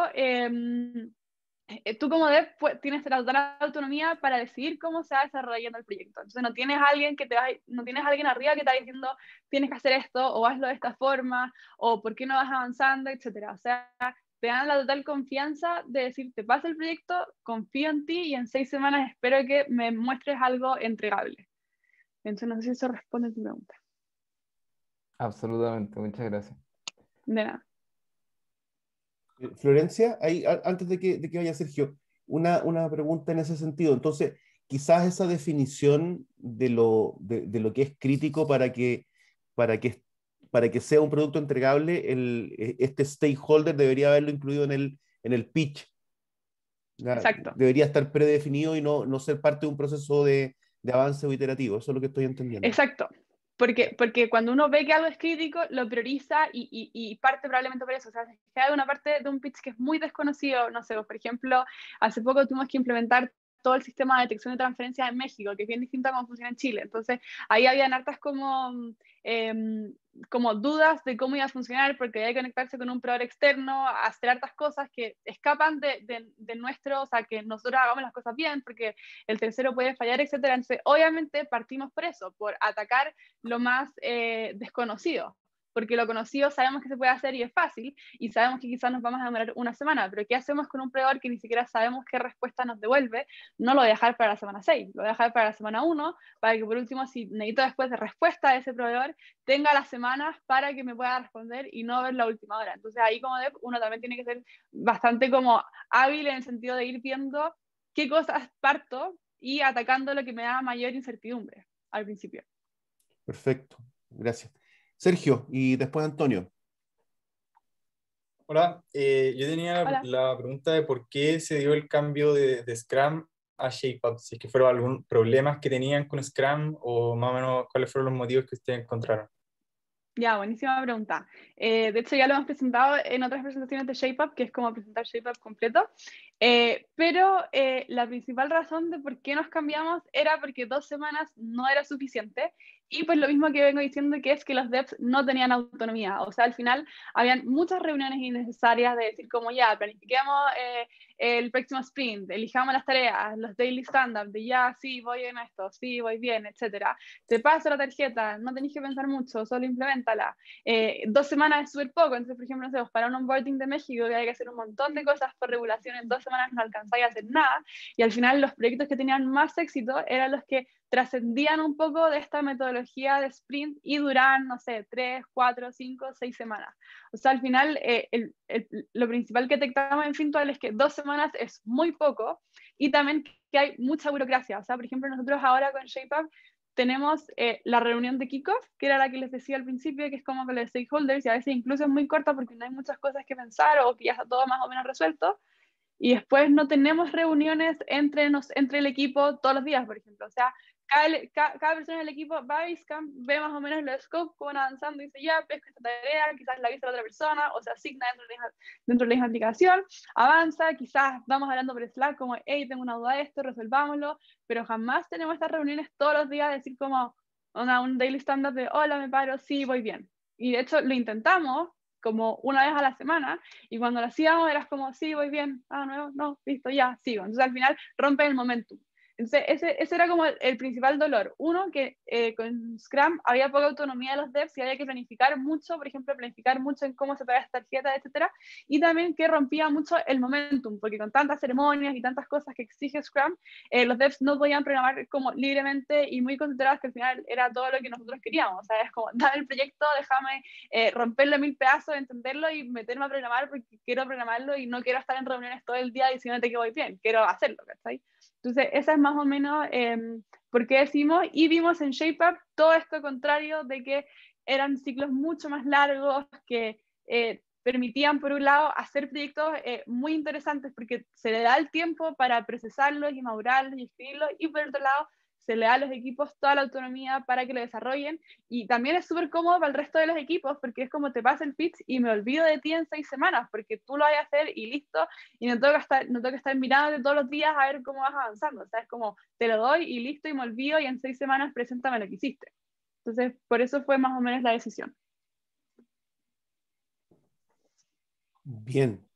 tú como dev tienes la total autonomía para decidir cómo se va desarrollando el proyecto. Entonces no tienes alguien no tienes alguien arriba que te va diciendo tienes que hacer esto o hazlo de esta forma o por qué no vas avanzando, etcétera. O sea, te dan la total confianza de decir, te pasa el proyecto, confío en ti y en 6 semanas espero que me muestres algo entregable. Entonces, no sé si eso responde a tu pregunta.
Absolutamente, muchas gracias.
De nada.
Florencia, ahí, antes de que vaya Sergio, una pregunta en ese sentido. Entonces, quizás esa definición de lo que es crítico para que, para que sea un producto entregable, este stakeholder debería haberlo incluido en el pitch. ¿Ya?
Exacto.
Debería estar predefinido y no ser parte de un proceso de avance o iterativo. Eso es lo que estoy entendiendo.
Exacto. Porque cuando uno ve que algo es crítico, lo prioriza y parte probablemente por eso. O sea, si hay una parte de un pitch que es muy desconocido, no sé, por ejemplo, hace poco tuvimos que implementar todo el sistema de detección de transferencias en México, que es bien distinto a cómo funciona en Chile. Entonces, ahí habían hartas como dudas de cómo iba a funcionar, porque había que conectarse con un proveedor externo, hacer hartas cosas que escapan de nuestro, o sea, que nosotros hagamos las cosas bien, porque el tercero puede fallar, etcétera. Entonces, obviamente partimos por eso, por atacar lo más desconocido, porque lo conocido sabemos que se puede hacer y es fácil, y sabemos que quizás nos vamos a demorar una semana, pero ¿qué hacemos con un proveedor que ni siquiera sabemos qué respuesta nos devuelve? No lo voy a dejar para la semana 6, lo voy a dejar para la semana 1, para que por último, si necesito después de respuesta de ese proveedor, tenga las semanas para que me pueda responder y no ver la última hora. Entonces ahí como dev uno también tiene que ser bastante como hábil en el sentido de ir viendo qué cosas parto y atacando lo que me da mayor incertidumbre al principio.
Perfecto, gracias. Sergio, y después Antonio.
Hola, yo tenía
Hola.
la pregunta de por qué se dio el cambio de Scrum a ShapeUp? Si es que fueron algún problemas que tenían con Scrum o más o menos cuáles fueron los motivos que ustedes encontraron.
Ya, buenísima pregunta. De hecho, ya lo hemos presentado en otras presentaciones de ShapeUp, que es como presentar ShapeUp completo. Pero la principal razón de por qué nos cambiamos era porque 2 semanas no era suficiente. Y pues lo mismo que vengo diciendo, que es que los devs no tenían autonomía. O sea, al final habían muchas reuniones innecesarias de decir como ya, planifiquemos el próximo sprint, elijamos las tareas, los daily stand-up, de ya, sí, voy en esto, sí, voy bien, etcétera. Te paso la tarjeta, no tenéis que pensar mucho, solo implementala. 2 semanas es súper poco, entonces, por ejemplo, no sé, para un onboarding de México que hay que hacer un montón de cosas por regulación, en 2 semanas no alcanzáis a hacer nada, y al final los proyectos que tenían más éxito eran los que trascendían un poco de esta metodología de sprint y duraban, no sé, 3, 4, 5, 6 semanas. O sea, al final, lo principal que detectamos en Fintual es que 2 semanas es muy poco y también que hay mucha burocracia. O sea, por ejemplo, nosotros ahora con ShapeUp tenemos la reunión de kickoff, que era la que les decía al principio, que es como con los stakeholders, y a veces incluso es muy corta porque no hay muchas cosas que pensar o que ya está todo más o menos resuelto. Y después no tenemos reuniones entre el equipo todos los días, por ejemplo. O sea, cada persona del equipo va a Basecamp, ve más o menos los scopes, cómo van avanzando, y dice, ya, pesco esta tarea, quizás la avisa a la otra persona, o se asigna dentro de la misma aplicación, avanza, quizás vamos hablando por Slack, como, hey, tengo una duda de esto, resolvámoslo, pero jamás tenemos estas reuniones todos los días, decir como un daily stand-up de, hola, me paro, sí, voy bien. Y de hecho lo intentamos como una vez a la semana, y cuando lo hacíamos eras como, sí, voy bien, no, no, listo, ya, sigo. Entonces al final rompe el momentum. Entonces ese era como el principal dolor. Uno, que con Scrum había poca autonomía de los devs y había que planificar mucho, por ejemplo, planificar mucho en cómo se paga esta tarjeta, etcétera, y también que rompía mucho el momentum, porque con tantas ceremonias y tantas cosas que exige Scrum, los devs no podían programar como libremente y muy concentrados, que al final era todo lo que nosotros queríamos. O sea, es como, dame el proyecto, déjame romperlo en 1000 pedazos, entenderlo y meterme a programar porque quiero programarlo y no quiero estar en reuniones todo el día diciéndote que voy bien, quiero hacerlo, ¿cachai? Entonces, esa es más o menos por qué decimos, y vimos en ShapeUp todo esto contrario, de que eran ciclos mucho más largos, que permitían, por un lado, hacer proyectos muy interesantes porque se le da el tiempo para procesarlos y madurarlos y escribirlos, y por otro lado, se le da a los equipos toda la autonomía para que lo desarrollen, y también es súper cómodo para el resto de los equipos porque es como te pasa el pitch y me olvido de ti en 6 semanas porque tú lo vas a hacer y listo, y no tengo que estar mirándote todos los días a ver cómo vas avanzando. O sea, es como te lo doy y listo, y me olvido, y en 6 semanas preséntame lo que hiciste. Entonces, por eso fue más o menos la decisión.
Bien.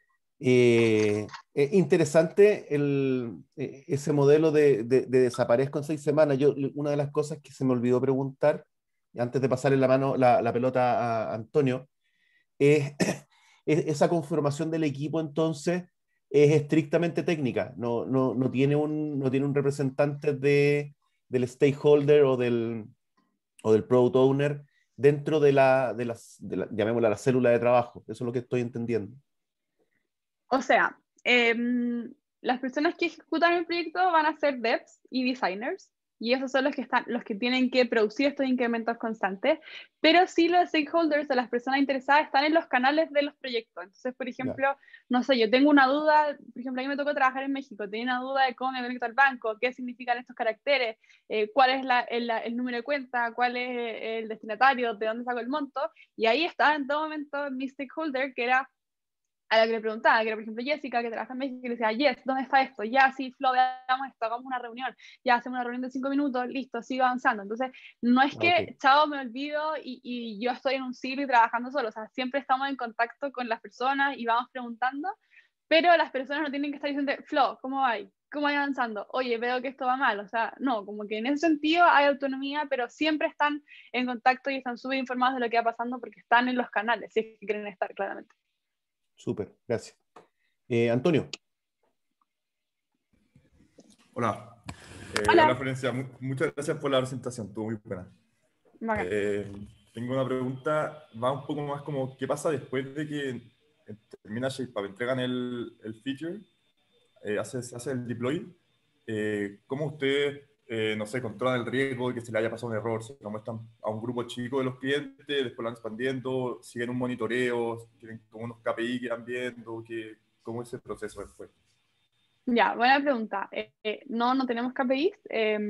Interesante ese modelo de desaparezco en 6 semanas. Una de las cosas que se me olvidó preguntar, antes de pasarle la pelota a Antonio, es, es esa conformación del equipo entonces es estrictamente técnica, no tiene un representante del stakeholder o del product owner dentro llamémosla la célula de trabajo. Eso es lo que estoy entendiendo.
O sea, las personas que ejecutan el proyecto van a ser devs y designers, y esos son los que tienen que producir estos incrementos constantes, pero sí los stakeholders o las personas interesadas están en los canales de los proyectos. Entonces, por
Ya.
ejemplo, no sé, yo tengo una duda, por ejemplo, a mí me tocó trabajar en México, tenía una duda de cómo me conecto al banco, qué significan estos caracteres, cuál es el número de cuenta, cuál es el destinatario, de dónde saco el monto, y ahí estaba en todo momento mi stakeholder, que era a la que le preguntaba, que era por ejemplo Jessica, que trabaja en México, y le decía, Jess, ¿dónde está esto? Ya, sí, Flo, veamos esto, hagamos una reunión, ya hacemos una reunión de 5 minutos, listo, sigo avanzando. Entonces, no es
Ok,
que, chao, me olvido y yo estoy en un silo y trabajando solo. O sea, siempre estamos en contacto con las personas y vamos preguntando, pero las personas no tienen que estar diciendo, Flo, ¿cómo va? ¿Cómo va avanzando? Oye, veo que esto va mal. O sea, no, como que en ese sentido hay autonomía, pero siempre están en contacto y están súper informados de lo que va pasando porque están en los canales, si es que quieren estar, claramente.
súper, gracias. Antonio.
Hola, hola
Hola,
Florencia, muchas gracias por la presentación, estuvo muy buena.
bacán.
Tengo una pregunta, va un poco más como, ¿qué pasa después de que termina ShapeUp, entregan el feature, se hace el deploy? ¿Cómo ustedes, no sé, controlan el riesgo de que se le haya pasado un error? ¿Se lo muestran a un grupo chico de los clientes, después lo van expandiendo, siguen un monitoreo, tienen como unos KPI que van viendo? ¿Cómo es el proceso después?
Ya, buena pregunta. No tenemos KPIs,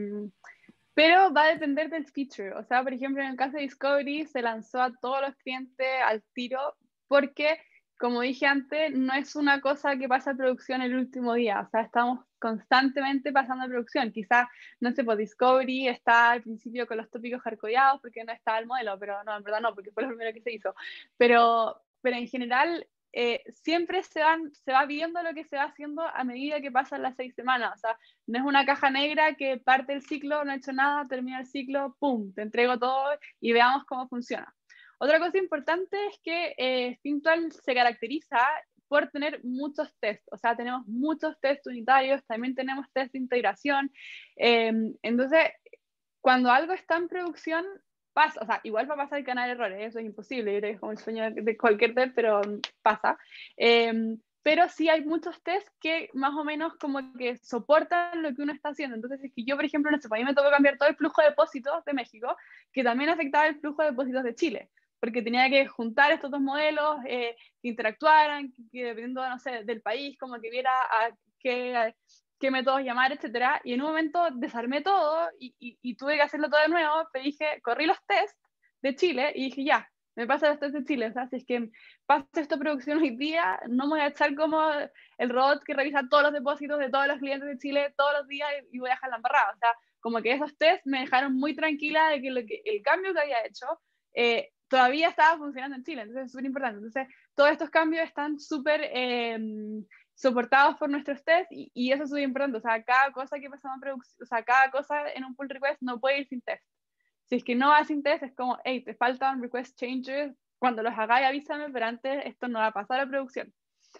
pero va a depender del feature. O sea, por ejemplo, en el caso de Discovery se lanzó a todos los clientes al tiro porque, como dije antes, no es una cosa que pasa a producción el último día. O sea, estamos constantemente pasando a producción. Quizás, no sé, pues Discovery está al principio con los tópicos hardcodeados porque no estaba el modelo, pero no, en verdad no, porque fue lo primero que se hizo. Pero en general siempre se va viendo lo que se va haciendo a medida que pasan las 6 semanas. O sea, no es una caja negra que parte el ciclo, no he hecho nada, termina el ciclo, ¡pum!, te entrego todo y veamos cómo funciona. Otra cosa importante es que Fintual se caracteriza por tener muchos tests, o sea, tenemos muchos tests unitarios, también tenemos tests de integración. Entonces, cuando algo está en producción, pasa, o sea, igual va a pasar que ganar errores, eso es imposible, yo creo que es como el sueño de cualquier test, pero pasa. Pero sí hay muchos tests que más o menos como que soportan lo que uno está haciendo. Entonces, es que yo, por ejemplo, no sé, para mí me tocó cambiar todo el flujo de depósitos de México, que también afectaba el flujo de depósitos de Chile, porque tenía que juntar estos dos modelos, que interactuaran, que dependiendo, no sé, del país, como que viera a qué métodos llamar, etcétera. Y en un momento desarmé todo y tuve que hacerlo todo de nuevo, pero dije, corrí los tests de Chile y dije, ya, me pasa los tests de Chile. O sea, si es que pasa esta producción hoy día, no me voy a echar como el robot que revisa todos los depósitos de todos los clientes de Chile todos los días y voy a dejar la embarrada. O sea, como que esos tests me dejaron muy tranquila de que, el cambio que había hecho todavía estaba funcionando en Chile. Entonces es súper importante. Entonces, todos estos cambios están súper soportados por nuestros tests y eso es súper importante. O sea, cada cosa que pasamos en producción, o sea, cada cosa en un pull request no puede ir sin test. Si es que no va sin test, es como, hey, te faltan request changes, cuando los hagáis avísame, pero antes esto no va a pasar a producción.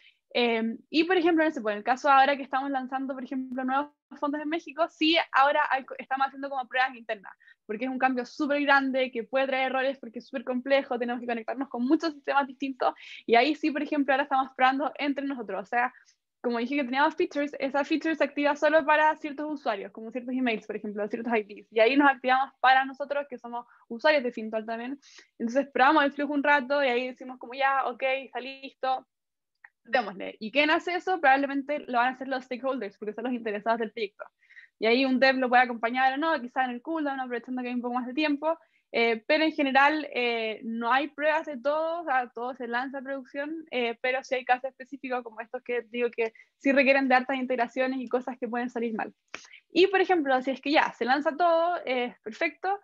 Y por ejemplo, en el caso ahora que estamos lanzando, por ejemplo, nuevos fondos en México, sí, ahora estamos haciendo como pruebas internas, porque es un cambio súper grande que puede traer errores porque es súper complejo, tenemos que conectarnos con muchos sistemas distintos, y ahí sí, por ejemplo, ahora estamos probando entre nosotros. O sea, como dije que teníamos features, esa feature se activa solo para ciertos usuarios, como ciertos emails, por ejemplo, ciertos IPs, y ahí nos activamos para nosotros, que somos usuarios de Fintual también. Entonces probamos el flujo un rato y ahí decimos como ya, ok, está listo, démosle. ¿Y quién hace eso? Probablemente lo van a hacer los stakeholders, porque son los interesados del proyecto. Y ahí un dev lo puede acompañar o no, quizás en el cooldown, aprovechando que hay un poco más de tiempo. Pero en general no hay pruebas de todo, o sea, todo se lanza a producción, pero sí hay casos específicos como estos que digo que sí requieren de hartas integraciones y cosas que pueden salir mal. Y por ejemplo, si es que ya se lanza todo, perfecto,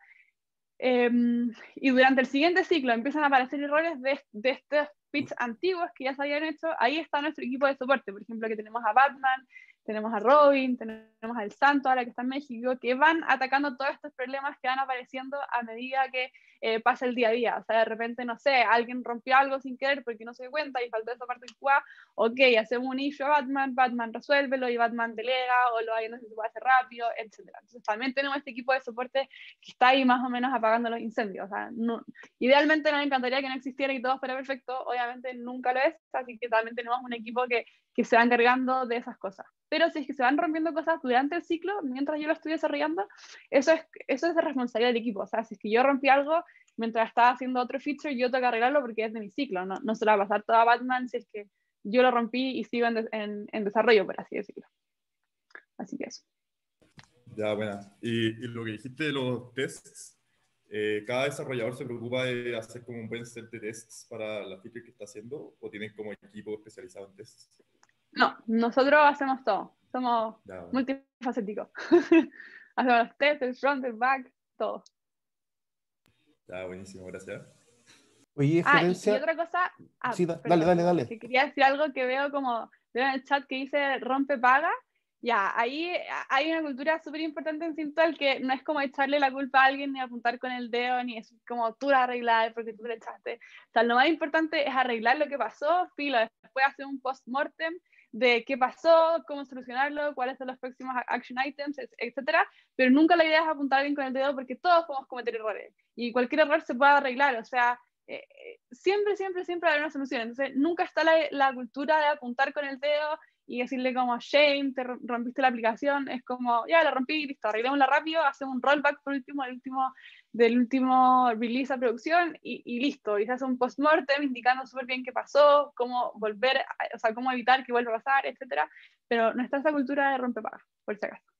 y durante el siguiente ciclo empiezan a aparecer errores de estos bits antiguos que ya se habían hecho, ahí está nuestro equipo de soporte, por ejemplo, que tenemos a Batman, tenemos a Robin, tenemos al Santo ahora que está en México, que van atacando todos estos problemas que van apareciendo a medida que pasa el día a día. O sea, de repente, no sé, alguien rompió algo sin querer porque no se dio cuenta y faltó esa parte del QA, ok, hacemos un issue a Batman resuélvelo y Batman delega o lo hay, no sé si se puede hacer rápido, etc. Entonces también tenemos este equipo de soporte que está ahí más o menos apagando los incendios. O sea, no, idealmente nos encantaría que no existiera y todo fuera perfecto, obviamente nunca lo es, así que también tenemos un equipo que se va encargando de esas cosas. Pero si es que se van rompiendo cosas durante el ciclo, mientras yo lo estoy desarrollando, eso es de responsabilidad del equipo. O sea, si es que yo rompí algo mientras estaba haciendo otro feature, yo tengo que arreglarlo porque es de mi ciclo, no se lo va a pasar todo a Batman si es que yo lo rompí y sigo en desarrollo, por así decirlo. Así que eso.
Ya, buena. Y lo que dijiste de los tests, ¿cada desarrollador se preocupa de hacer como un buen set de tests para la feature que está haciendo o tienen como equipo especializado en tests?
No, nosotros hacemos todo. Somos
Ya, bueno.
multifacéticos. Hacemos los tests, el front, el back, todo.
Ya, buenísimo, gracias.
Oye,
Y
Florencia,
otra cosa,
sí,
perdón,
dale.
que quería decir algo que veo en el chat que dice rompe paga. Ya, ahí hay una cultura súper importante en Fintual que no es como echarle la culpa a alguien ni apuntar con el dedo, ni es como tú la arreglaste porque tú le echaste. O sea, lo más importante es arreglar lo que pasó, filo, después hacer un post-mortem de qué pasó, cómo solucionarlo, cuáles son los próximos action items, etcétera, pero nunca la idea es apuntar a alguien con el dedo porque todos podemos cometer errores y cualquier error se puede arreglar. O sea, siempre hay una solución. Entonces nunca está la cultura de apuntar con el dedo y decirle como, shame, rompiste la aplicación, es como, ya, la rompí, listo, arreglémosla rápido, hacemos un rollback por último, del último release a producción, y listo, y se hace un post-mortem indicando súper bien qué pasó, cómo volver, o sea, cómo evitar que vuelva a pasar, etcétera, pero no está esa cultura de rompepagas, por si acaso.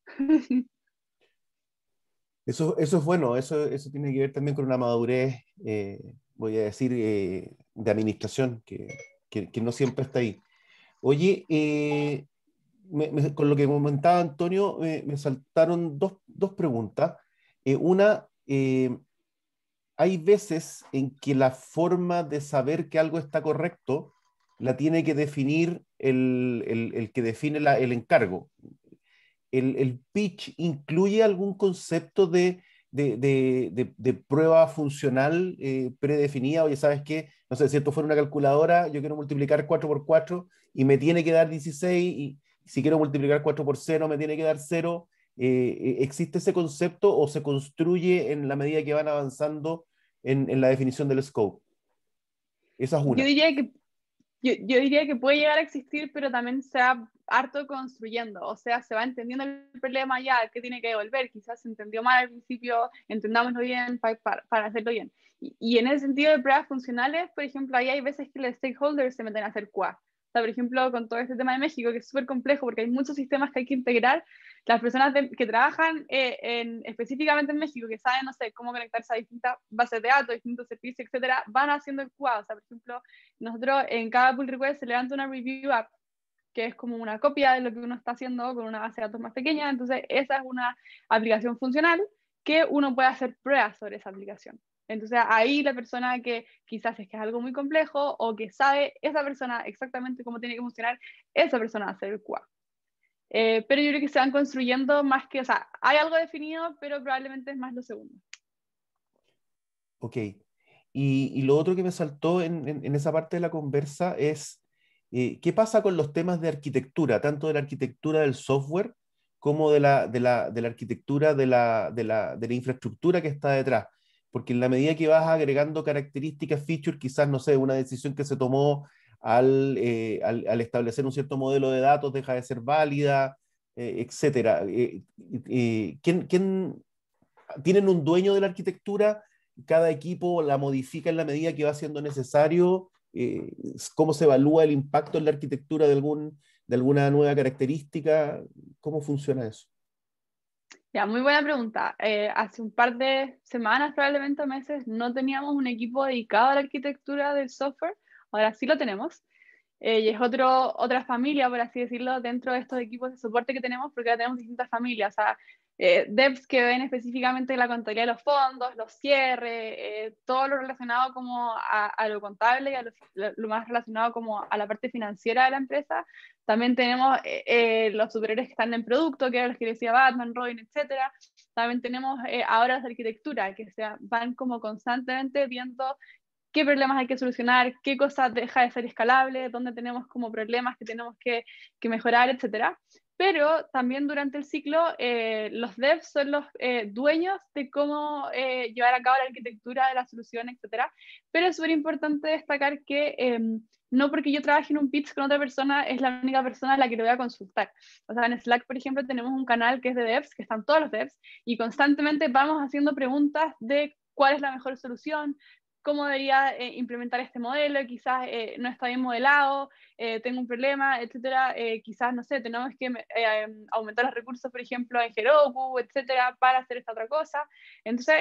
Eso es bueno, eso tiene que ver también con una madurez, voy a decir, de administración, que no siempre está ahí. Oye, con lo que comentaba Antonio, me saltaron dos preguntas. Una, hay veces en que la forma de saber que algo está correcto la tiene que definir el que define el encargo. ¿El pitch incluye algún concepto de prueba funcional predefinida? Oye, ¿sabes qué? No sé, si esto fuera una calculadora, yo quiero multiplicar 4 por 4 y me tiene que dar 16, y si quiero multiplicar 4 por 0 me tiene que dar 0. ¿Existe ese concepto o se construye en la medida que van avanzando en la definición del scope? Esa es
Yo
una.
diría que yo diría que puede llegar a existir, pero también se va harto construyendo, o sea, se va entendiendo el problema ya, que tiene que devolver, quizás se entendió mal al principio, entendámoslo bien para hacerlo bien. Y en ese sentido de pruebas funcionales, por ejemplo, ahí hay veces que los stakeholders se meten a hacer QA. O sea, por ejemplo, con todo este tema de México, que es súper complejo porque hay muchos sistemas que hay que integrar, las personas que trabajan específicamente en México, que saben, no sé, cómo conectarse a distintas bases de datos, distintos servicios, etcétera, van haciendo el QA. O sea, por ejemplo, nosotros en cada pull request se levanta una review app, que es como una copia de lo que uno está haciendo con una base de datos más pequeña. Entonces, esa es una aplicación funcional que uno puede hacer pruebas sobre esa aplicación. Entonces, ahí la persona que quizás es que es algo muy complejo o que sabe esa persona exactamente cómo tiene que funcionar, esa persona va a hacer el QA. Pero yo creo que se van construyendo más que, o sea, hay algo definido, pero probablemente es más lo segundo.
Ok. Y lo otro que me saltó en esa parte de la conversa es, ¿qué pasa con los temas de arquitectura, tanto de la arquitectura del software como de la arquitectura de la infraestructura que está detrás? Porque en la medida que vas agregando características, features, quizás, no sé, una decisión que se tomó al establecer un cierto modelo de datos deja de ser válida, etcétera. ¿Tienen un dueño de la arquitectura? ¿Cada equipo la modifica en la medida que va siendo necesario? ¿Cómo se evalúa el impacto en la arquitectura de alguna nueva característica? ¿Cómo funciona eso?
Ya, muy buena pregunta. Hace un par de semanas, probablemente meses, no teníamos un equipo dedicado a la arquitectura del software. Ahora sí lo tenemos. Y es otra familia, por así decirlo, dentro de estos equipos de soporte que tenemos, porque ahora tenemos distintas familias. O sea, devs que ven específicamente la contabilidad de los fondos, los cierres, todo lo relacionado como a lo contable y a lo más relacionado como a la parte financiera de la empresa. También tenemos los superiores que están en producto, que eran los que decía Batman, Robin, etcétera. También tenemos ahora la arquitectura, que van como constantemente viendo qué problemas hay que solucionar, qué cosas deja de ser escalable, dónde tenemos como problemas que tenemos que mejorar, etcétera. Pero también durante el ciclo, los devs son los dueños de cómo llevar a cabo la arquitectura de la solución, etcétera. Pero es súper importante destacar que no porque yo trabaje en un pitch con otra persona es la única persona a la que le voy a consultar. O sea, en Slack, por ejemplo, tenemos un canal que es de devs, que están todos los devs, y constantemente vamos haciendo preguntas de cuál es la mejor solución, cómo debería implementar este modelo, quizás no está bien modelado, tengo un problema, etcétera, quizás, no sé, tenemos que aumentar los recursos, por ejemplo, en Heroku, etcétera, para hacer esta otra cosa. Entonces,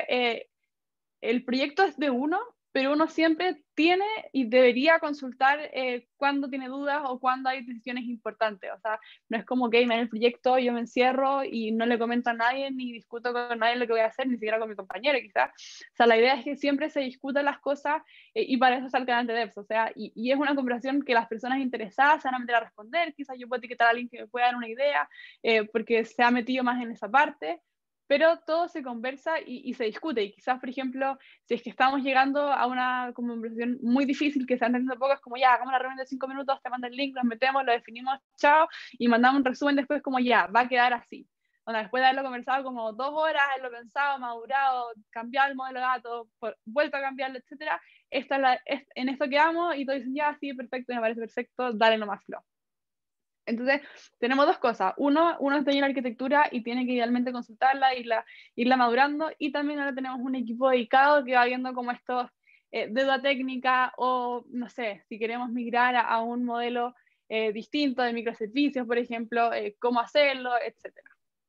el proyecto es de uno, pero uno siempre tiene y debería consultar cuando tiene dudas o cuando hay decisiones importantes. O sea, no es como que en el proyecto yo me encierro y no le comento a nadie ni discuto con nadie lo que voy a hacer, ni siquiera con mi compañero quizás. O sea, la idea es que siempre se discutan las cosas y para eso está el canal de devs. O sea, y es una conversación que las personas interesadas se van a meter a responder. Quizás yo puedo etiquetar a alguien que me pueda dar una idea porque se ha metido más en esa parte. Pero todo se conversa y se discute. Y quizás, por ejemplo, si es que estamos llegando a una conversación muy difícil que se han entendido poco, es como ya, hagamos una reunión de 5 minutos, te mando el link, nos metemos, lo definimos, chao, y mandamos un resumen después como ya, va a quedar así. Bueno, después de haberlo conversado como 2 horas, haberlo pensado, madurado, cambiado el modelo de datos, vuelto a cambiarlo, etcétera, en esto quedamos y todos dicen ya, sí, perfecto, me parece perfecto, dale nomás flow. Entonces, tenemos dos cosas. Uno está en la arquitectura y tiene que idealmente consultarla, irla madurando, y también ahora tenemos un equipo dedicado que va viendo como estos deuda técnica o, no sé, si queremos migrar a un modelo distinto de microservicios, por ejemplo, cómo hacerlo, etcétera.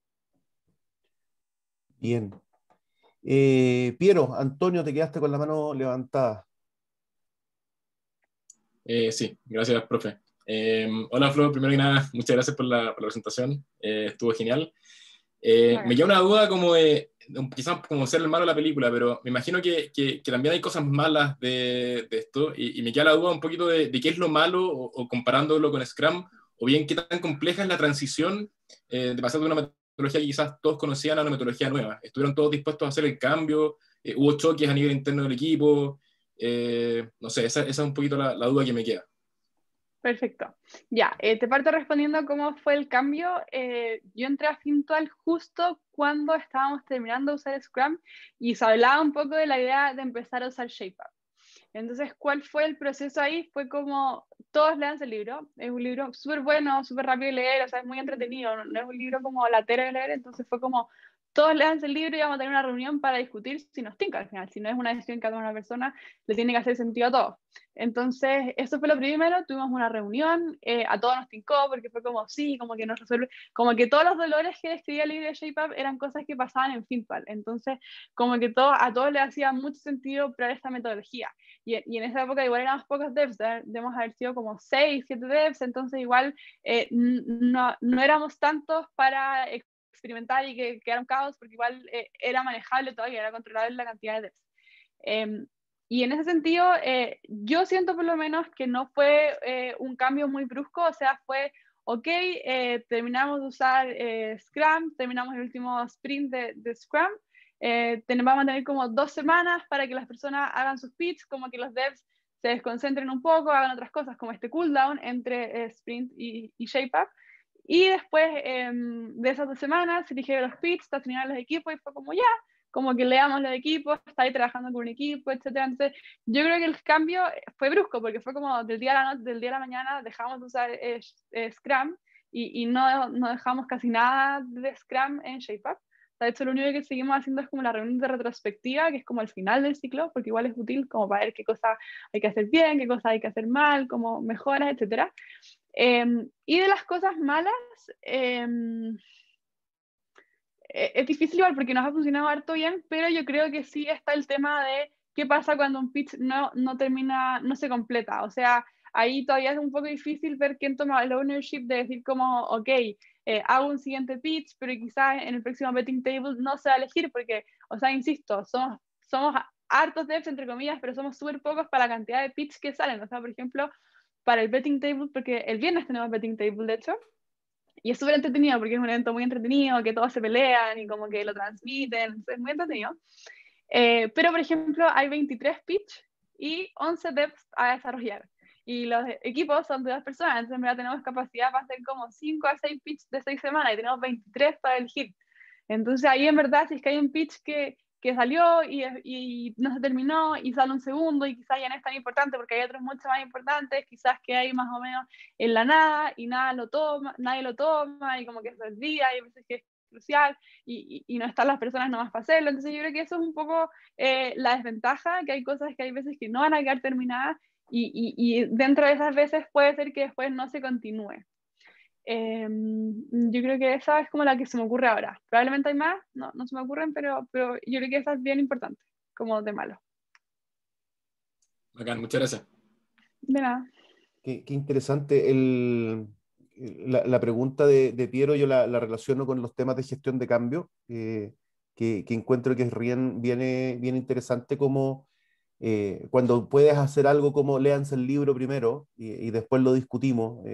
Bien. Piero, Antonio, te quedaste con la mano levantada.
Sí, gracias, profe. Hola, Flo, primero que nada, muchas gracias por la presentación, estuvo genial. Me queda una duda como de, quizás como ser el malo de la película, pero me imagino que también hay cosas malas de esto, y me queda la duda un poquito de qué es lo malo, o comparándolo con Scrum, o bien qué tan compleja es la transición de pasar de una metodología que quizás todos conocían a una metodología nueva. ¿Estuvieron todos dispuestos a hacer el cambio? ¿Hubo choques a nivel interno del equipo? No sé, esa es un poquito la duda que me queda.
Perfecto. Ya, te parto respondiendo cómo fue el cambio. Yo entré a Fintual justo cuando estábamos terminando de usar Scrum y se hablaba un poco de la idea de empezar a usar ShapeUp. Entonces, ¿cuál fue el proceso ahí? Fue como, todos lean el libro. Es un libro súper bueno, súper rápido de leer, o sea, es muy entretenido. No es un libro como latero de leer, entonces fue como, todos lean el libro y vamos a tener una reunión para discutir si nos tinca al final. Si no es una decisión que a una persona le tiene que hacer sentido a todos. Entonces, eso fue lo primero, tuvimos una reunión, a todos nos tincó porque fue como, sí, como que nos resuelve, como que todos los dolores que describía el libro de ShapeUp eran cosas que pasaban en Fintual. Entonces, como que a todos les hacía mucho sentido probar esta metodología. Y en esa época igual éramos pocos devs, debemos haber sido como 6, 7 devs, entonces igual no éramos tantos para experimentar y que quedara un caos, porque igual era manejable todavía, era controlable la cantidad de devs. Y en ese sentido, yo siento por lo menos que no fue un cambio muy brusco, o sea, fue, ok, terminamos de usar Scrum, terminamos el último sprint de Scrum, vamos a tener como 2 semanas para que las personas hagan sus pitches, como que los devs se desconcentren un poco, hagan otras cosas, como este cooldown entre sprint y ShapeUp. Y después de esas 2 semanas se eligieron los pitches, se asignaron los equipos y fue como ya, como que leamos los equipos, está ahí trabajando con un equipo, etc. Entonces, yo creo que el cambio fue brusco, porque fue como del día a la mañana dejamos de usar Scrum y no dejamos casi nada de Scrum en ShapeUp. De hecho, lo único que seguimos haciendo es como la reunión de retrospectiva, que es como al final del ciclo, porque igual es útil como para ver qué cosas hay que hacer bien, qué cosas hay que hacer mal, como mejoras, etc. Y de las cosas malas, es difícil igual porque nos ha funcionado harto bien, pero yo creo que sí está el tema de qué pasa cuando un pitch no termina, no se completa. O sea, ahí todavía es un poco difícil ver quién toma el ownership de decir como, ok, hago un siguiente pitch, pero quizás en el próximo betting table no se va a elegir porque, o sea, insisto, somos hartos devs, entre comillas, pero somos súper pocos para la cantidad de pitch que salen. O sea, por ejemplo, para el betting table, porque el viernes tenemos betting table, de hecho, y es súper entretenido porque es un evento muy entretenido, que todos se pelean y como que lo transmiten, es muy entretenido. Pero, por ejemplo, hay 23 pitch y 11 devs a desarrollar. Y los equipos son de 2 personas, entonces en verdad tenemos capacidad para hacer como 5 a 6 pitch de 6 semanas y tenemos 23 para elegir. Entonces ahí en verdad, si es que hay un pitch que salió y no se terminó y sale un segundo y quizás ya no es tan importante porque hay otros mucho más importantes, quizás que hay más o menos en la nada y nadie lo toma y como que se olvida y a veces que es crucial y no están las personas nomás para hacerlo. Entonces yo creo que eso es un poco la desventaja, que hay cosas que hay veces que no van a quedar terminadas y dentro de esas veces puede ser que después no se continúe. Yo creo que esa es como la que se me ocurre ahora. Probablemente hay más, no se me ocurren, pero yo creo que esa es bien importante, como de malo.
Bacán, muchas gracias.
De nada.
Qué interesante. La pregunta de Piero yo la relaciono con los temas de gestión de cambio, que encuentro que es bien interesante como cuando puedes hacer algo como léanse el libro primero y después lo discutimos,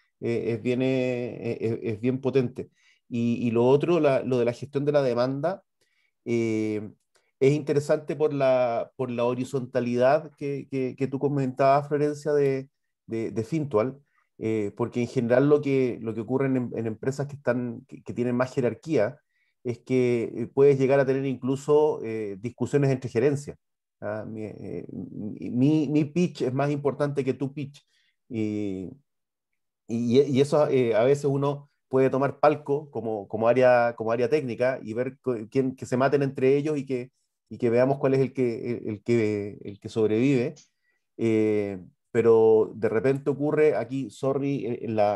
es bien potente. Y lo otro, lo de la gestión de la demanda, eh, es interesante por la horizontalidad que tú comentabas, Florencia, de Fintual, porque en general lo que ocurre en empresas que tienen más jerarquía es que puedes llegar a tener incluso discusiones entre gerencias. ¿Ah? Mi pitch es más importante que tu pitch. Y, Y eso a veces uno puede tomar palco como área técnica y ver que se maten entre ellos y que veamos cuál es el que sobrevive. Pero de repente ocurre aquí, sorry,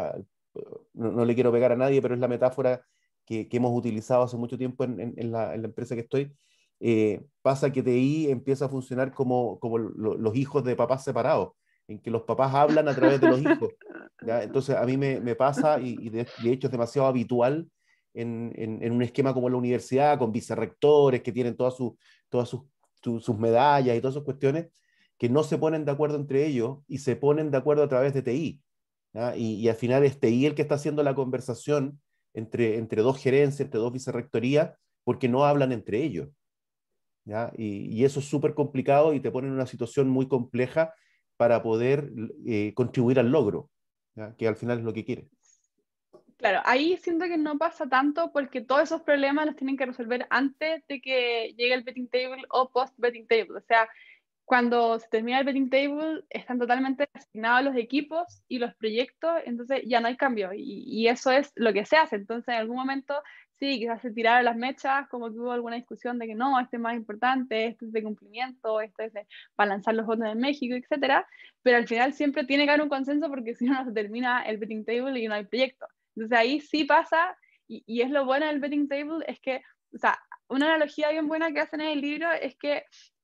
no le quiero pegar a nadie, pero es la metáfora que hemos utilizado hace mucho tiempo en la empresa que estoy. Pasa que TI empieza a funcionar como los hijos de papás separados, en que los papás hablan a través de los hijos. ¿Ya? Entonces a mí me pasa, y de hecho es demasiado habitual en un esquema como la universidad, con vicerrectores que tienen todas sus medallas y todas esas cuestiones, que no se ponen de acuerdo entre ellos y se ponen de acuerdo a través de TI. ¿Ya? Y al final es TI el que está haciendo la conversación entre dos gerencias, entre dos vicerrectorías, porque no hablan entre ellos. ¿Ya? Y eso es súper complicado y te pone en una situación muy compleja para poder contribuir al logro, ¿ya? Que al final es lo que quiere.
Claro, ahí siento que no pasa tanto porque todos esos problemas los tienen que resolver antes de que llegue el betting table o post betting table. O sea, cuando se termina el betting table, están totalmente asignados los equipos y los proyectos, entonces ya no hay cambio. Y eso es lo que se hace. Entonces, en algún momento, sí, quizás se tiraron las mechas, como que hubo alguna discusión de que no, este es más importante, este es de cumplimiento, este es de balanzar los votos en México, etcétera. Pero al final siempre tiene que haber un consenso porque si no, no se termina el betting table y no hay proyecto. Entonces, ahí sí pasa, y es lo bueno del betting table, es que, o sea, una analogía bien buena que hacen en el libro es que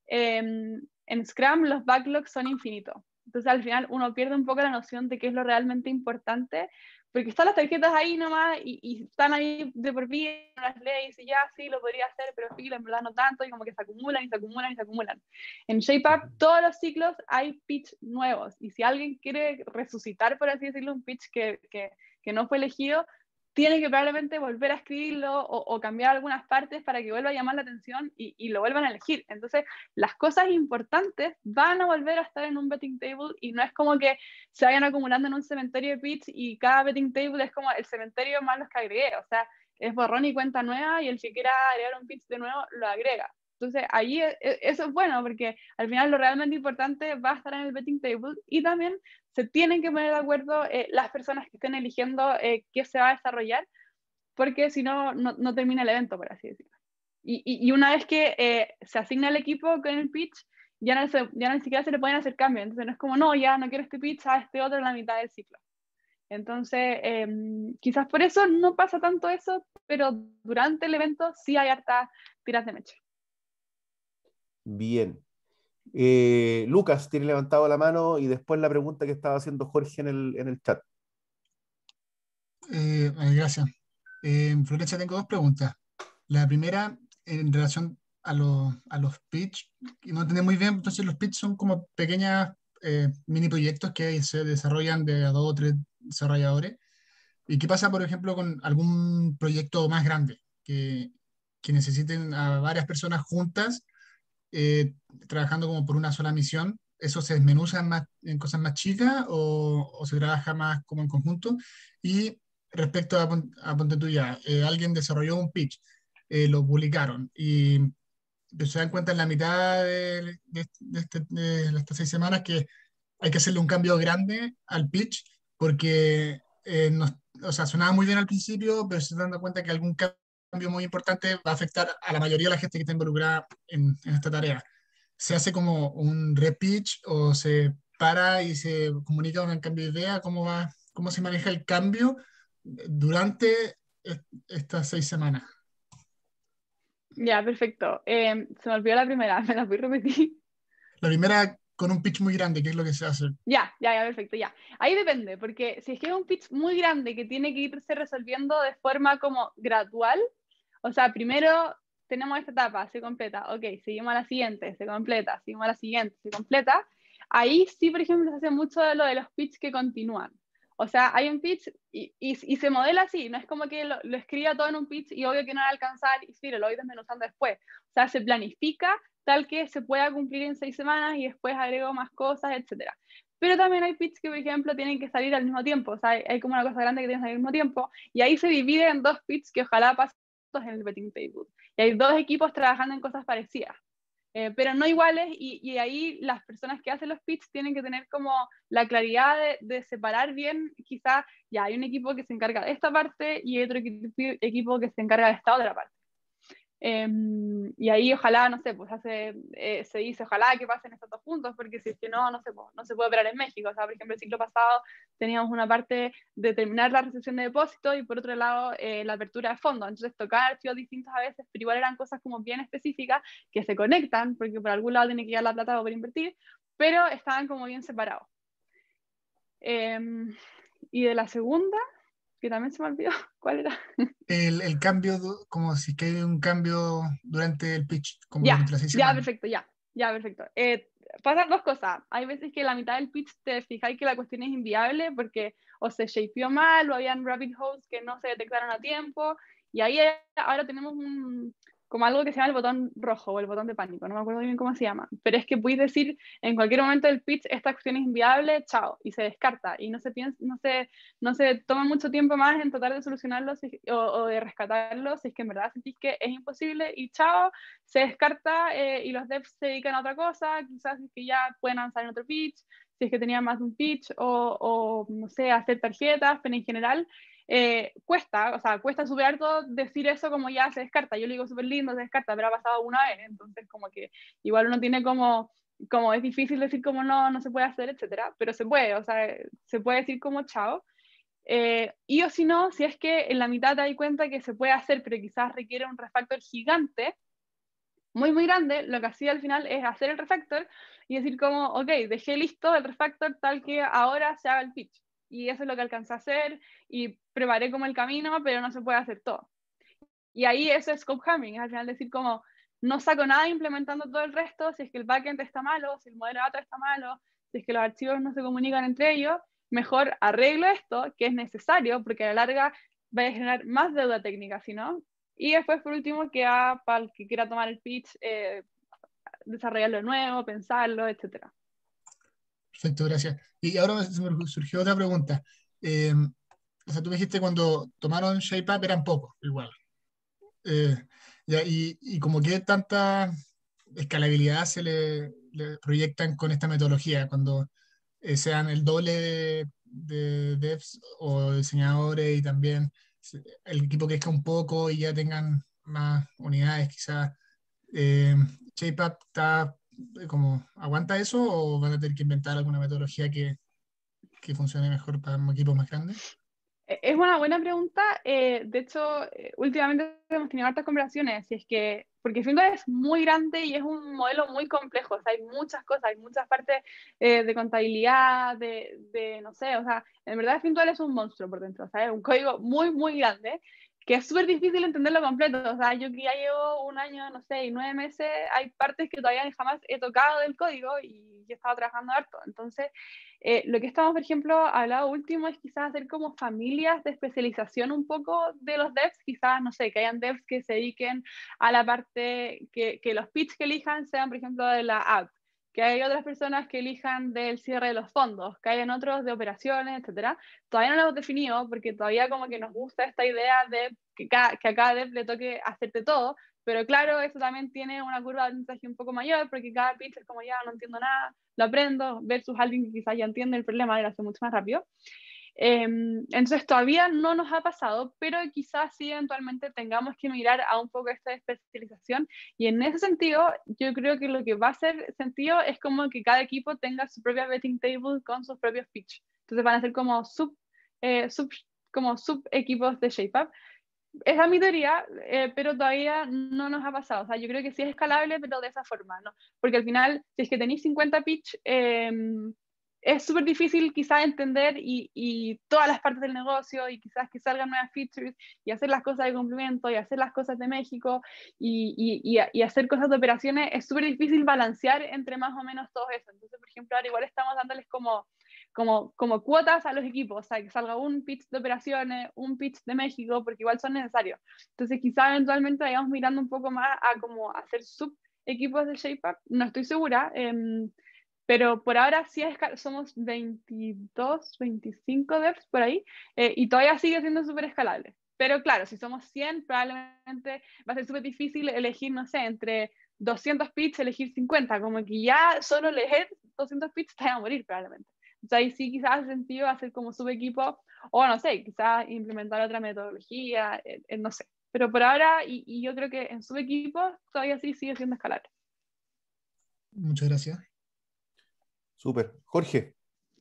en Scrum los backlogs son infinitos. Entonces al final uno pierde un poco la noción de qué es lo realmente importante, porque están las tarjetas ahí nomás y están ahí de por vida, las leyes y ya sí lo podría hacer, pero filo, en verdad no tanto, y como que se acumulan y se acumulan y se acumulan. En ShapeUp todos los ciclos hay pitch nuevos, y si alguien quiere resucitar, por así decirlo, un pitch que no fue elegido, tiene que probablemente volver a escribirlo o cambiar algunas partes para que vuelva a llamar la atención y lo vuelvan a elegir. Entonces, las cosas importantes van a volver a estar en un betting table y no es como que se vayan acumulando en un cementerio de pitch y cada betting table es como el cementerio más los que agregué. O sea, es borrón y cuenta nueva y el que quiera agregar un pitch de nuevo lo agrega. Entonces, ahí eso es bueno porque al final lo realmente importante va a estar en el betting table y también se tienen que poner de acuerdo las personas que estén eligiendo qué se va a desarrollar, porque si no, no termina el evento, por así decirlo. Y una vez que se asigna el equipo con el pitch, ya no ni siquiera se le pueden hacer cambios. Entonces no es como, no, ya no quiero este pitch, a este otro en la mitad del ciclo. Entonces, quizás por eso no pasa tanto eso, pero durante el evento sí hay hartas tiras de mecha.
Bien. Lucas tiene levantado la mano y después la pregunta que estaba haciendo Jorge en el chat.
Gracias. Florencia, tengo dos preguntas. La primera, en relación a los pitch, que no entendí muy bien, entonces los pitch son como pequeñas mini proyectos que se desarrollan de a dos o tres desarrolladores. ¿Y qué pasa, por ejemplo, con algún proyecto más grande que necesiten a varias personas juntas eh, trabajando como por una sola misión? ¿Eso se desmenuza en cosas más chicas o se trabaja más como en conjunto? Y respecto a ponte tú ya, alguien desarrolló un pitch, lo publicaron y se dan cuenta en la mitad de estas 6 semanas que hay que hacerle un cambio grande al pitch porque o sea, sonaba muy bien al principio, pero se están dando cuenta que algún cambio muy importante va a afectar a la mayoría de la gente que está involucrada en esta tarea. ¿Se hace como un repitch o se para y se comunica un cambio de idea? ¿Cómo se maneja el cambio durante estas 6 semanas?
Ya, perfecto. Se me olvidó la primera, ¿me la voy a repetir?
La primera con un pitch muy grande, ¿qué es lo que se hace?
Ya, perfecto, ya. Ahí depende, porque si es que es un pitch muy grande que tiene que irse resolviendo de forma como gradual, o sea, primero tenemos esta etapa, se completa, ok, seguimos a la siguiente, se completa, seguimos a la siguiente, se completa. Ahí sí, por ejemplo, se hace mucho de lo de los pitch que continúan. O sea, hay un pitch y se modela así, no es como que lo escriba todo en un pitch y obvio que no va a alcanzar y sí, lo voy desmenuzando después. O sea, se planifica tal que se pueda cumplir en 6 semanas y después agrego más cosas, etcétera. Pero también hay pitch que, por ejemplo, tienen que salir al mismo tiempo. O sea, hay como una cosa grande que tiene que salir al mismo tiempo. Y ahí se divide en dos pitch que ojalá pasen en el betting table. Y hay dos equipos trabajando en cosas parecidas. pero no iguales, y ahí las personas que hacen los pitch tienen que tener como la claridad de separar bien, quizás ya hay un equipo que se encarga de esta parte y otro equipo que se encarga de esta otra parte. Y ahí ojalá, no sé, pues se dice ojalá que pasen estos dos juntos, porque si es que no, no se puede operar en México. O sea, por ejemplo, el ciclo pasado teníamos una parte de terminar la recepción de depósitos y por otro lado la apertura de fondos. Entonces tocaban archivos distintos a veces, pero igual eran cosas como bien específicas que se conectan, porque por algún lado tiene que llegar la plata para invertir, pero estaban como bien separados. Y de la segunda, que también se me olvidó, ¿cuál era?
El cambio, como si que hay un cambio durante el pitch, como
Ya,
durante la sesión.
ya, perfecto, ya, perfecto. Pasan dos cosas. Hay veces que la mitad del pitch te fijáis que la cuestión es inviable porque o se shapeó mal o habían rabbit holes que no se detectaron a tiempo, y ahí ahora tenemos como algo que se llama el botón rojo o el botón de pánico, no me acuerdo bien cómo se llama, pero es que podéis decir en cualquier momento del pitch esta cuestión es inviable, chao, y se descarta, y no se toma mucho tiempo más en tratar de solucionarlo o de rescatarlo si es que en verdad sentís que es imposible, y chao, se descarta, y los devs se dedican a otra cosa, quizás es que ya pueden avanzar en otro pitch, si es que tenían más de un pitch, o no sé, hacer tarjetas, pero en general cuesta superar todo, decir eso como ya se descarta. Yo lo digo súper lindo, se descarta, pero ha pasado una vez, entonces como que igual uno tiene como es difícil decir como no se puede hacer, etcétera, pero se puede, o sea, se puede decir como chao. Y o si no, si es que en la mitad te das cuenta que se puede hacer, pero quizás requiere un refactor gigante, muy muy grande, lo que hacía al final es hacer el refactor y decir como, ok, dejé listo el refactor tal que ahora se haga el pitch. Y eso es lo que alcancé a hacer y preparé como el camino, pero no se puede hacer todo. Y ahí eso es scope hammering, es al final decir como, no saco nada implementando todo el resto, si es que el backend está malo, si el modelo de datos está malo, si es que los archivos no se comunican entre ellos, mejor arreglo esto, que es necesario, porque a la larga va a generar más deuda técnica, si no. Y después, por último, queda para el que quiera tomar el pitch, desarrollarlo de nuevo, pensarlo, etc.
Perfecto, gracias. Y ahora se me surgió otra pregunta. O sea, tú me dijiste cuando tomaron ShapeUp eran pocos, igual. Eh, y como que tanta escalabilidad le proyectan con esta metodología, cuando sean el doble de devs o diseñadores y también el equipo crezca un poco y ya tengan más unidades, quizás. ¿ShapeUp está como, aguanta eso o van a tener que inventar alguna metodología que funcione mejor para un equipo más grande?
Es una buena pregunta. De hecho, últimamente hemos tenido hartas conversaciones. Si es que, porque Fintual es muy grande y es un modelo muy complejo. O sea, hay muchas cosas, hay muchas partes de contabilidad, no sé, o sea, en verdad Fintual es un monstruo por dentro. O sea, es un código muy, muy grande que es súper difícil entenderlo completo. O sea, yo que ya llevo un año, no sé, y 9 meses, hay partes que todavía jamás he tocado del código y he estado trabajando harto. Entonces, lo que estamos, por ejemplo, hablado último es quizás hacer como familias de especialización un poco de los devs, quizás, no sé, que hayan devs que se dediquen a la parte, que los pitch que elijan sean, por ejemplo, de la app, que hay otras personas que elijan del cierre de los fondos, que hayan otros de operaciones, etcétera. Todavía no lo hemos definido porque todavía como que nos gusta esta idea de que a cada dev le toque hacerte todo, pero claro, eso también tiene una curva de aprendizaje un poco mayor porque cada pitch es como ya no entiendo nada, lo aprendo, versus alguien que quizás ya entiende el problema y lo hace mucho más rápido. Entonces todavía no nos ha pasado, pero quizás sí eventualmente tengamos que mirar a un poco esta especialización, y en ese sentido yo creo que lo que va a hacer sentido es como que cada equipo tenga su propia betting table con sus propios pitch. Entonces van a ser como sub equipos de ShapeUp. Esa es mi teoría, pero todavía no nos ha pasado. O sea, yo creo que sí es escalable, pero de esa forma, ¿no? Porque al final, si es que tenéis 50 pitch, es súper difícil quizás entender y todas las partes del negocio, y quizás que salgan nuevas features y hacer las cosas de cumplimiento y hacer las cosas de México y hacer cosas de operaciones. Es súper difícil balancear entre más o menos todo eso. Entonces, por ejemplo, ahora igual estamos dándoles como cuotas a los equipos, o sea, que salga un pitch de operaciones, un pitch de México, porque igual son necesarios. Entonces, quizás eventualmente vayamos mirando un poco más a como hacer sub equipos de ShapeUp, no estoy segura, pero por ahora sí somos 22, 25 devs por ahí, y todavía sigue siendo súper escalable. Pero claro, si somos 100, probablemente va a ser súper difícil elegir, no sé, entre 200 pitches, elegir 50, como que ya solo leer 200 pitches te va a morir probablemente. Entonces ahí sí quizás hace sentido hacer como subequipo, o no sé, quizás implementar otra metodología, no sé. Pero por ahora, y yo creo que en subequipo todavía sí sigue siendo escalable.
Muchas gracias.
Súper. Jorge.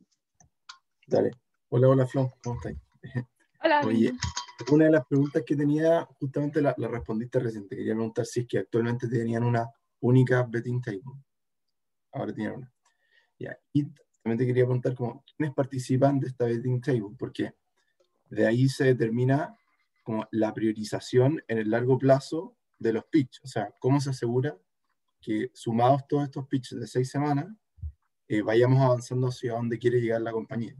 Dale. Hola, hola, Flo, ¿cómo estás?
Hola.
Oye, una de las preguntas que tenía, justamente la respondiste recién. Te quería preguntar si es que actualmente tenían una única betting table. Ahora tienen una. Ya. Y también te quería preguntar quiénes participan de esta betting table, porque de ahí se determina como la priorización en el largo plazo de los pitches. O sea, cómo se asegura que sumados todos estos pitches de 6 semanas, vayamos avanzando hacia donde quiere llegar la compañía.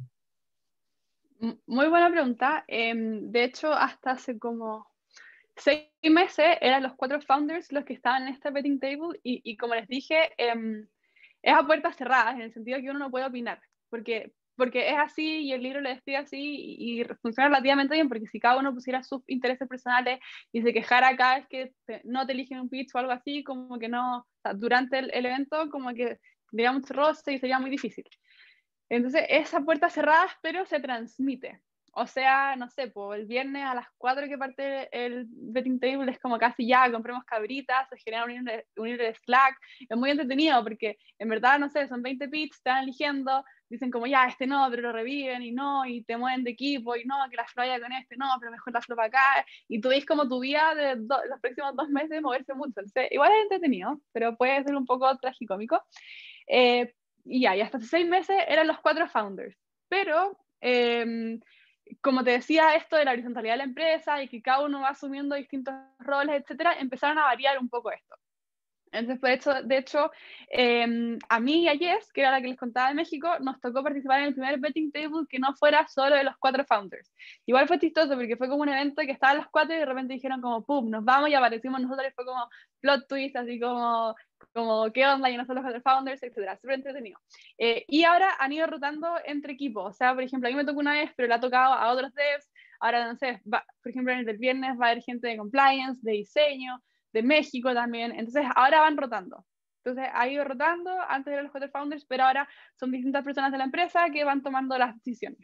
Muy buena pregunta. De hecho, hasta hace como 6 meses eran los 4 founders los que estaban en esta betting table y como les dije, es a puertas cerradas, en el sentido que uno no puede opinar, porque es así y el libro lo describe así y funciona relativamente bien, porque si cada uno pusiera sus intereses personales y se quejara cada vez que no te eligen un pitch o algo así, como que no, o sea, durante el evento como que tendría mucho roce y sería muy difícil. Entonces, esa puerta cerrada, pero se transmite. O sea, no sé, pues el viernes a las 4 que parte el betting table es como casi ya, compremos cabritas, se genera un hilo de Slack. Es muy entretenido porque en verdad, no sé, son 20 pits, están eligiendo, dicen como ya, este no, pero lo reviven y no, y te mueven de equipo y no, que la Flo vaya con este, no, pero mejor la Flo para acá. Y tú ves como tu vida de los próximos 2 meses moverse mucho. Entonces, igual es entretenido, pero puede ser un poco tragicómico. Y hasta hace 6 meses eran los 4 founders. Pero, como te decía, esto de la horizontalidad de la empresa y que cada uno va asumiendo distintos roles, etcétera, empezaron a variar un poco esto. Entonces, de hecho a mí y a Jess, que era la que les contaba de México, nos tocó participar en el primer betting table que no fuera solo de los 4 founders. Igual fue chistoso porque fue como un evento que estaban los 4 y de repente dijeron como, pum, nos vamos y aparecimos nosotros y fue como plot twist, así como qué onda, y nosotros los 4 founders, etcétera, súper entretenido. Y ahora han ido rotando entre equipos, o sea, por ejemplo, a mí me tocó una vez, pero le ha tocado a otros devs. Ahora, no sé, por ejemplo, en el del viernes va a haber gente de compliance, de diseño, de México también. Entonces, ahora van rotando. Entonces, ha ido rotando, antes eran los 4 founders, pero ahora son distintas personas de la empresa que van tomando las decisiones.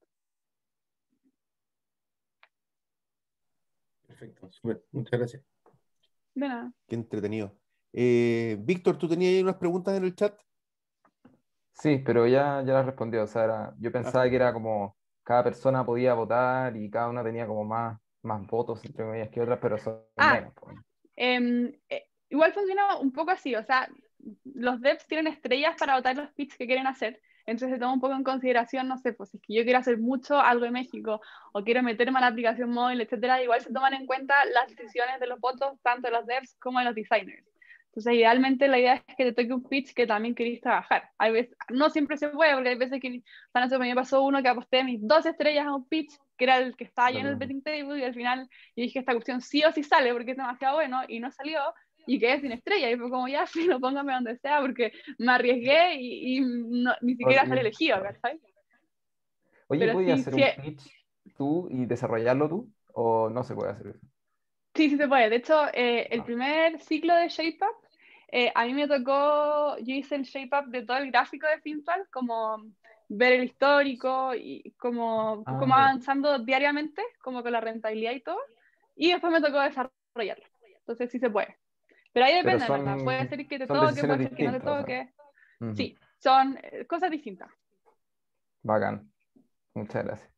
Perfecto, súper, muchas gracias.
De nada.
Qué entretenido. Víctor, ¿tú tenías ahí unas preguntas en el chat?
Sí, pero ya las respondió. O sea, yo pensaba que era como cada persona podía votar y cada una tenía como más votos, entre comillas, que otras, pero son menos.
Igual funciona un poco así, o sea, los devs tienen estrellas para votar los pitches que quieren hacer, entonces se toma un poco en consideración, no sé, pues si es que yo quiero hacer mucho algo de México o quiero meterme a la aplicación móvil, etcétera, igual se toman en cuenta las decisiones de los votos, tanto de los devs como de los designers. Entonces, idealmente la idea es que te toque un pitch que también queréis trabajar. Hay veces, no siempre se puede, porque hay veces que, no sé, me pasó uno que aposté mis 2 estrellas a un pitch, que era el que estaba ahí en el betting table, y al final yo dije, esta cuestión sí o sí sale, porque es demasiado bueno, y no salió, y quedé sin estrella, y fue como, ya, lo póngame donde sea, porque me arriesgué y ni siquiera sale elegido, ¿sabes?
Oye,
Pero
¿podías
sí,
hacer
sí,
un pitch tú y desarrollarlo tú? ¿O no se puede hacer eso?
sí se puede. De hecho, el primer ciclo de ShapeUp, a mí me tocó, yo hice el ShapeUp de todo el gráfico de Fintual, como ver el histórico y como
Ya.
avanzando diariamente, como con la rentabilidad y todo, y después me tocó desarrollarlo. Entonces sí se puede. Pero ahí
Pero
depende, en verdad. Puede ser que te
son
toque,
decisiones
puede ser que no te
distintas, o sea.
toque.
Ujú.
Sí, son cosas distintas.
Bacán. Muchas gracias.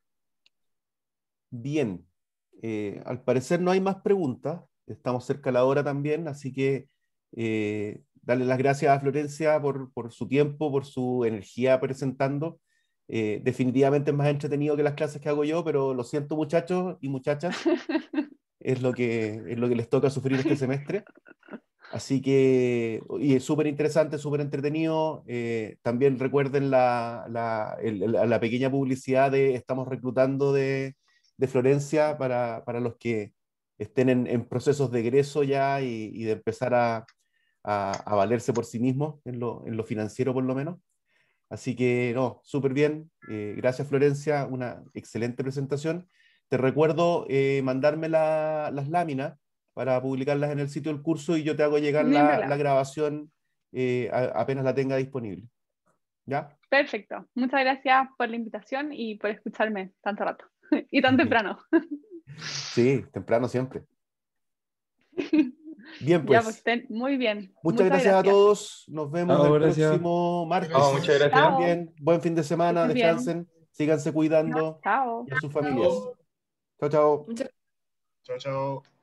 Bien. Al parecer no hay más preguntas. Estamos cerca de la hora también, así que darle las gracias a Florencia por su tiempo, por su energía presentando. Definitivamente es más entretenido que las clases que hago yo, pero lo siento, muchachos y muchachas, es lo que les toca sufrir este semestre. Así que, y es súper interesante, súper entretenido. También recuerden la pequeña publicidad de estamos reclutando de Florencia para los que estén en procesos de egreso ya y de empezar a valerse por sí mismos en lo financiero por lo menos. Así que, no, súper bien. Gracias, Florencia, una excelente presentación. Te recuerdo mandarme las láminas para publicarlas en el sitio del curso y yo te hago llegar
Ni un problema.
la grabación apenas la tenga disponible. ¿Ya?
Perfecto. Muchas gracias por la invitación y por escucharme tanto rato y tan temprano.
Sí, temprano siempre. Bien,
Ya, pues
pues.
estén muy bien.
Muchas gracias a todos. Nos vemos
Chao,
el
gracias.
próximo martes.
Chao,
muchas gracias.
Chao.
Bien, buen fin de semana,
Que estés bien.
descansen, síganse cuidando
Chao.
y a sus familias. Chao, chao.
Muchas
Chao, chao.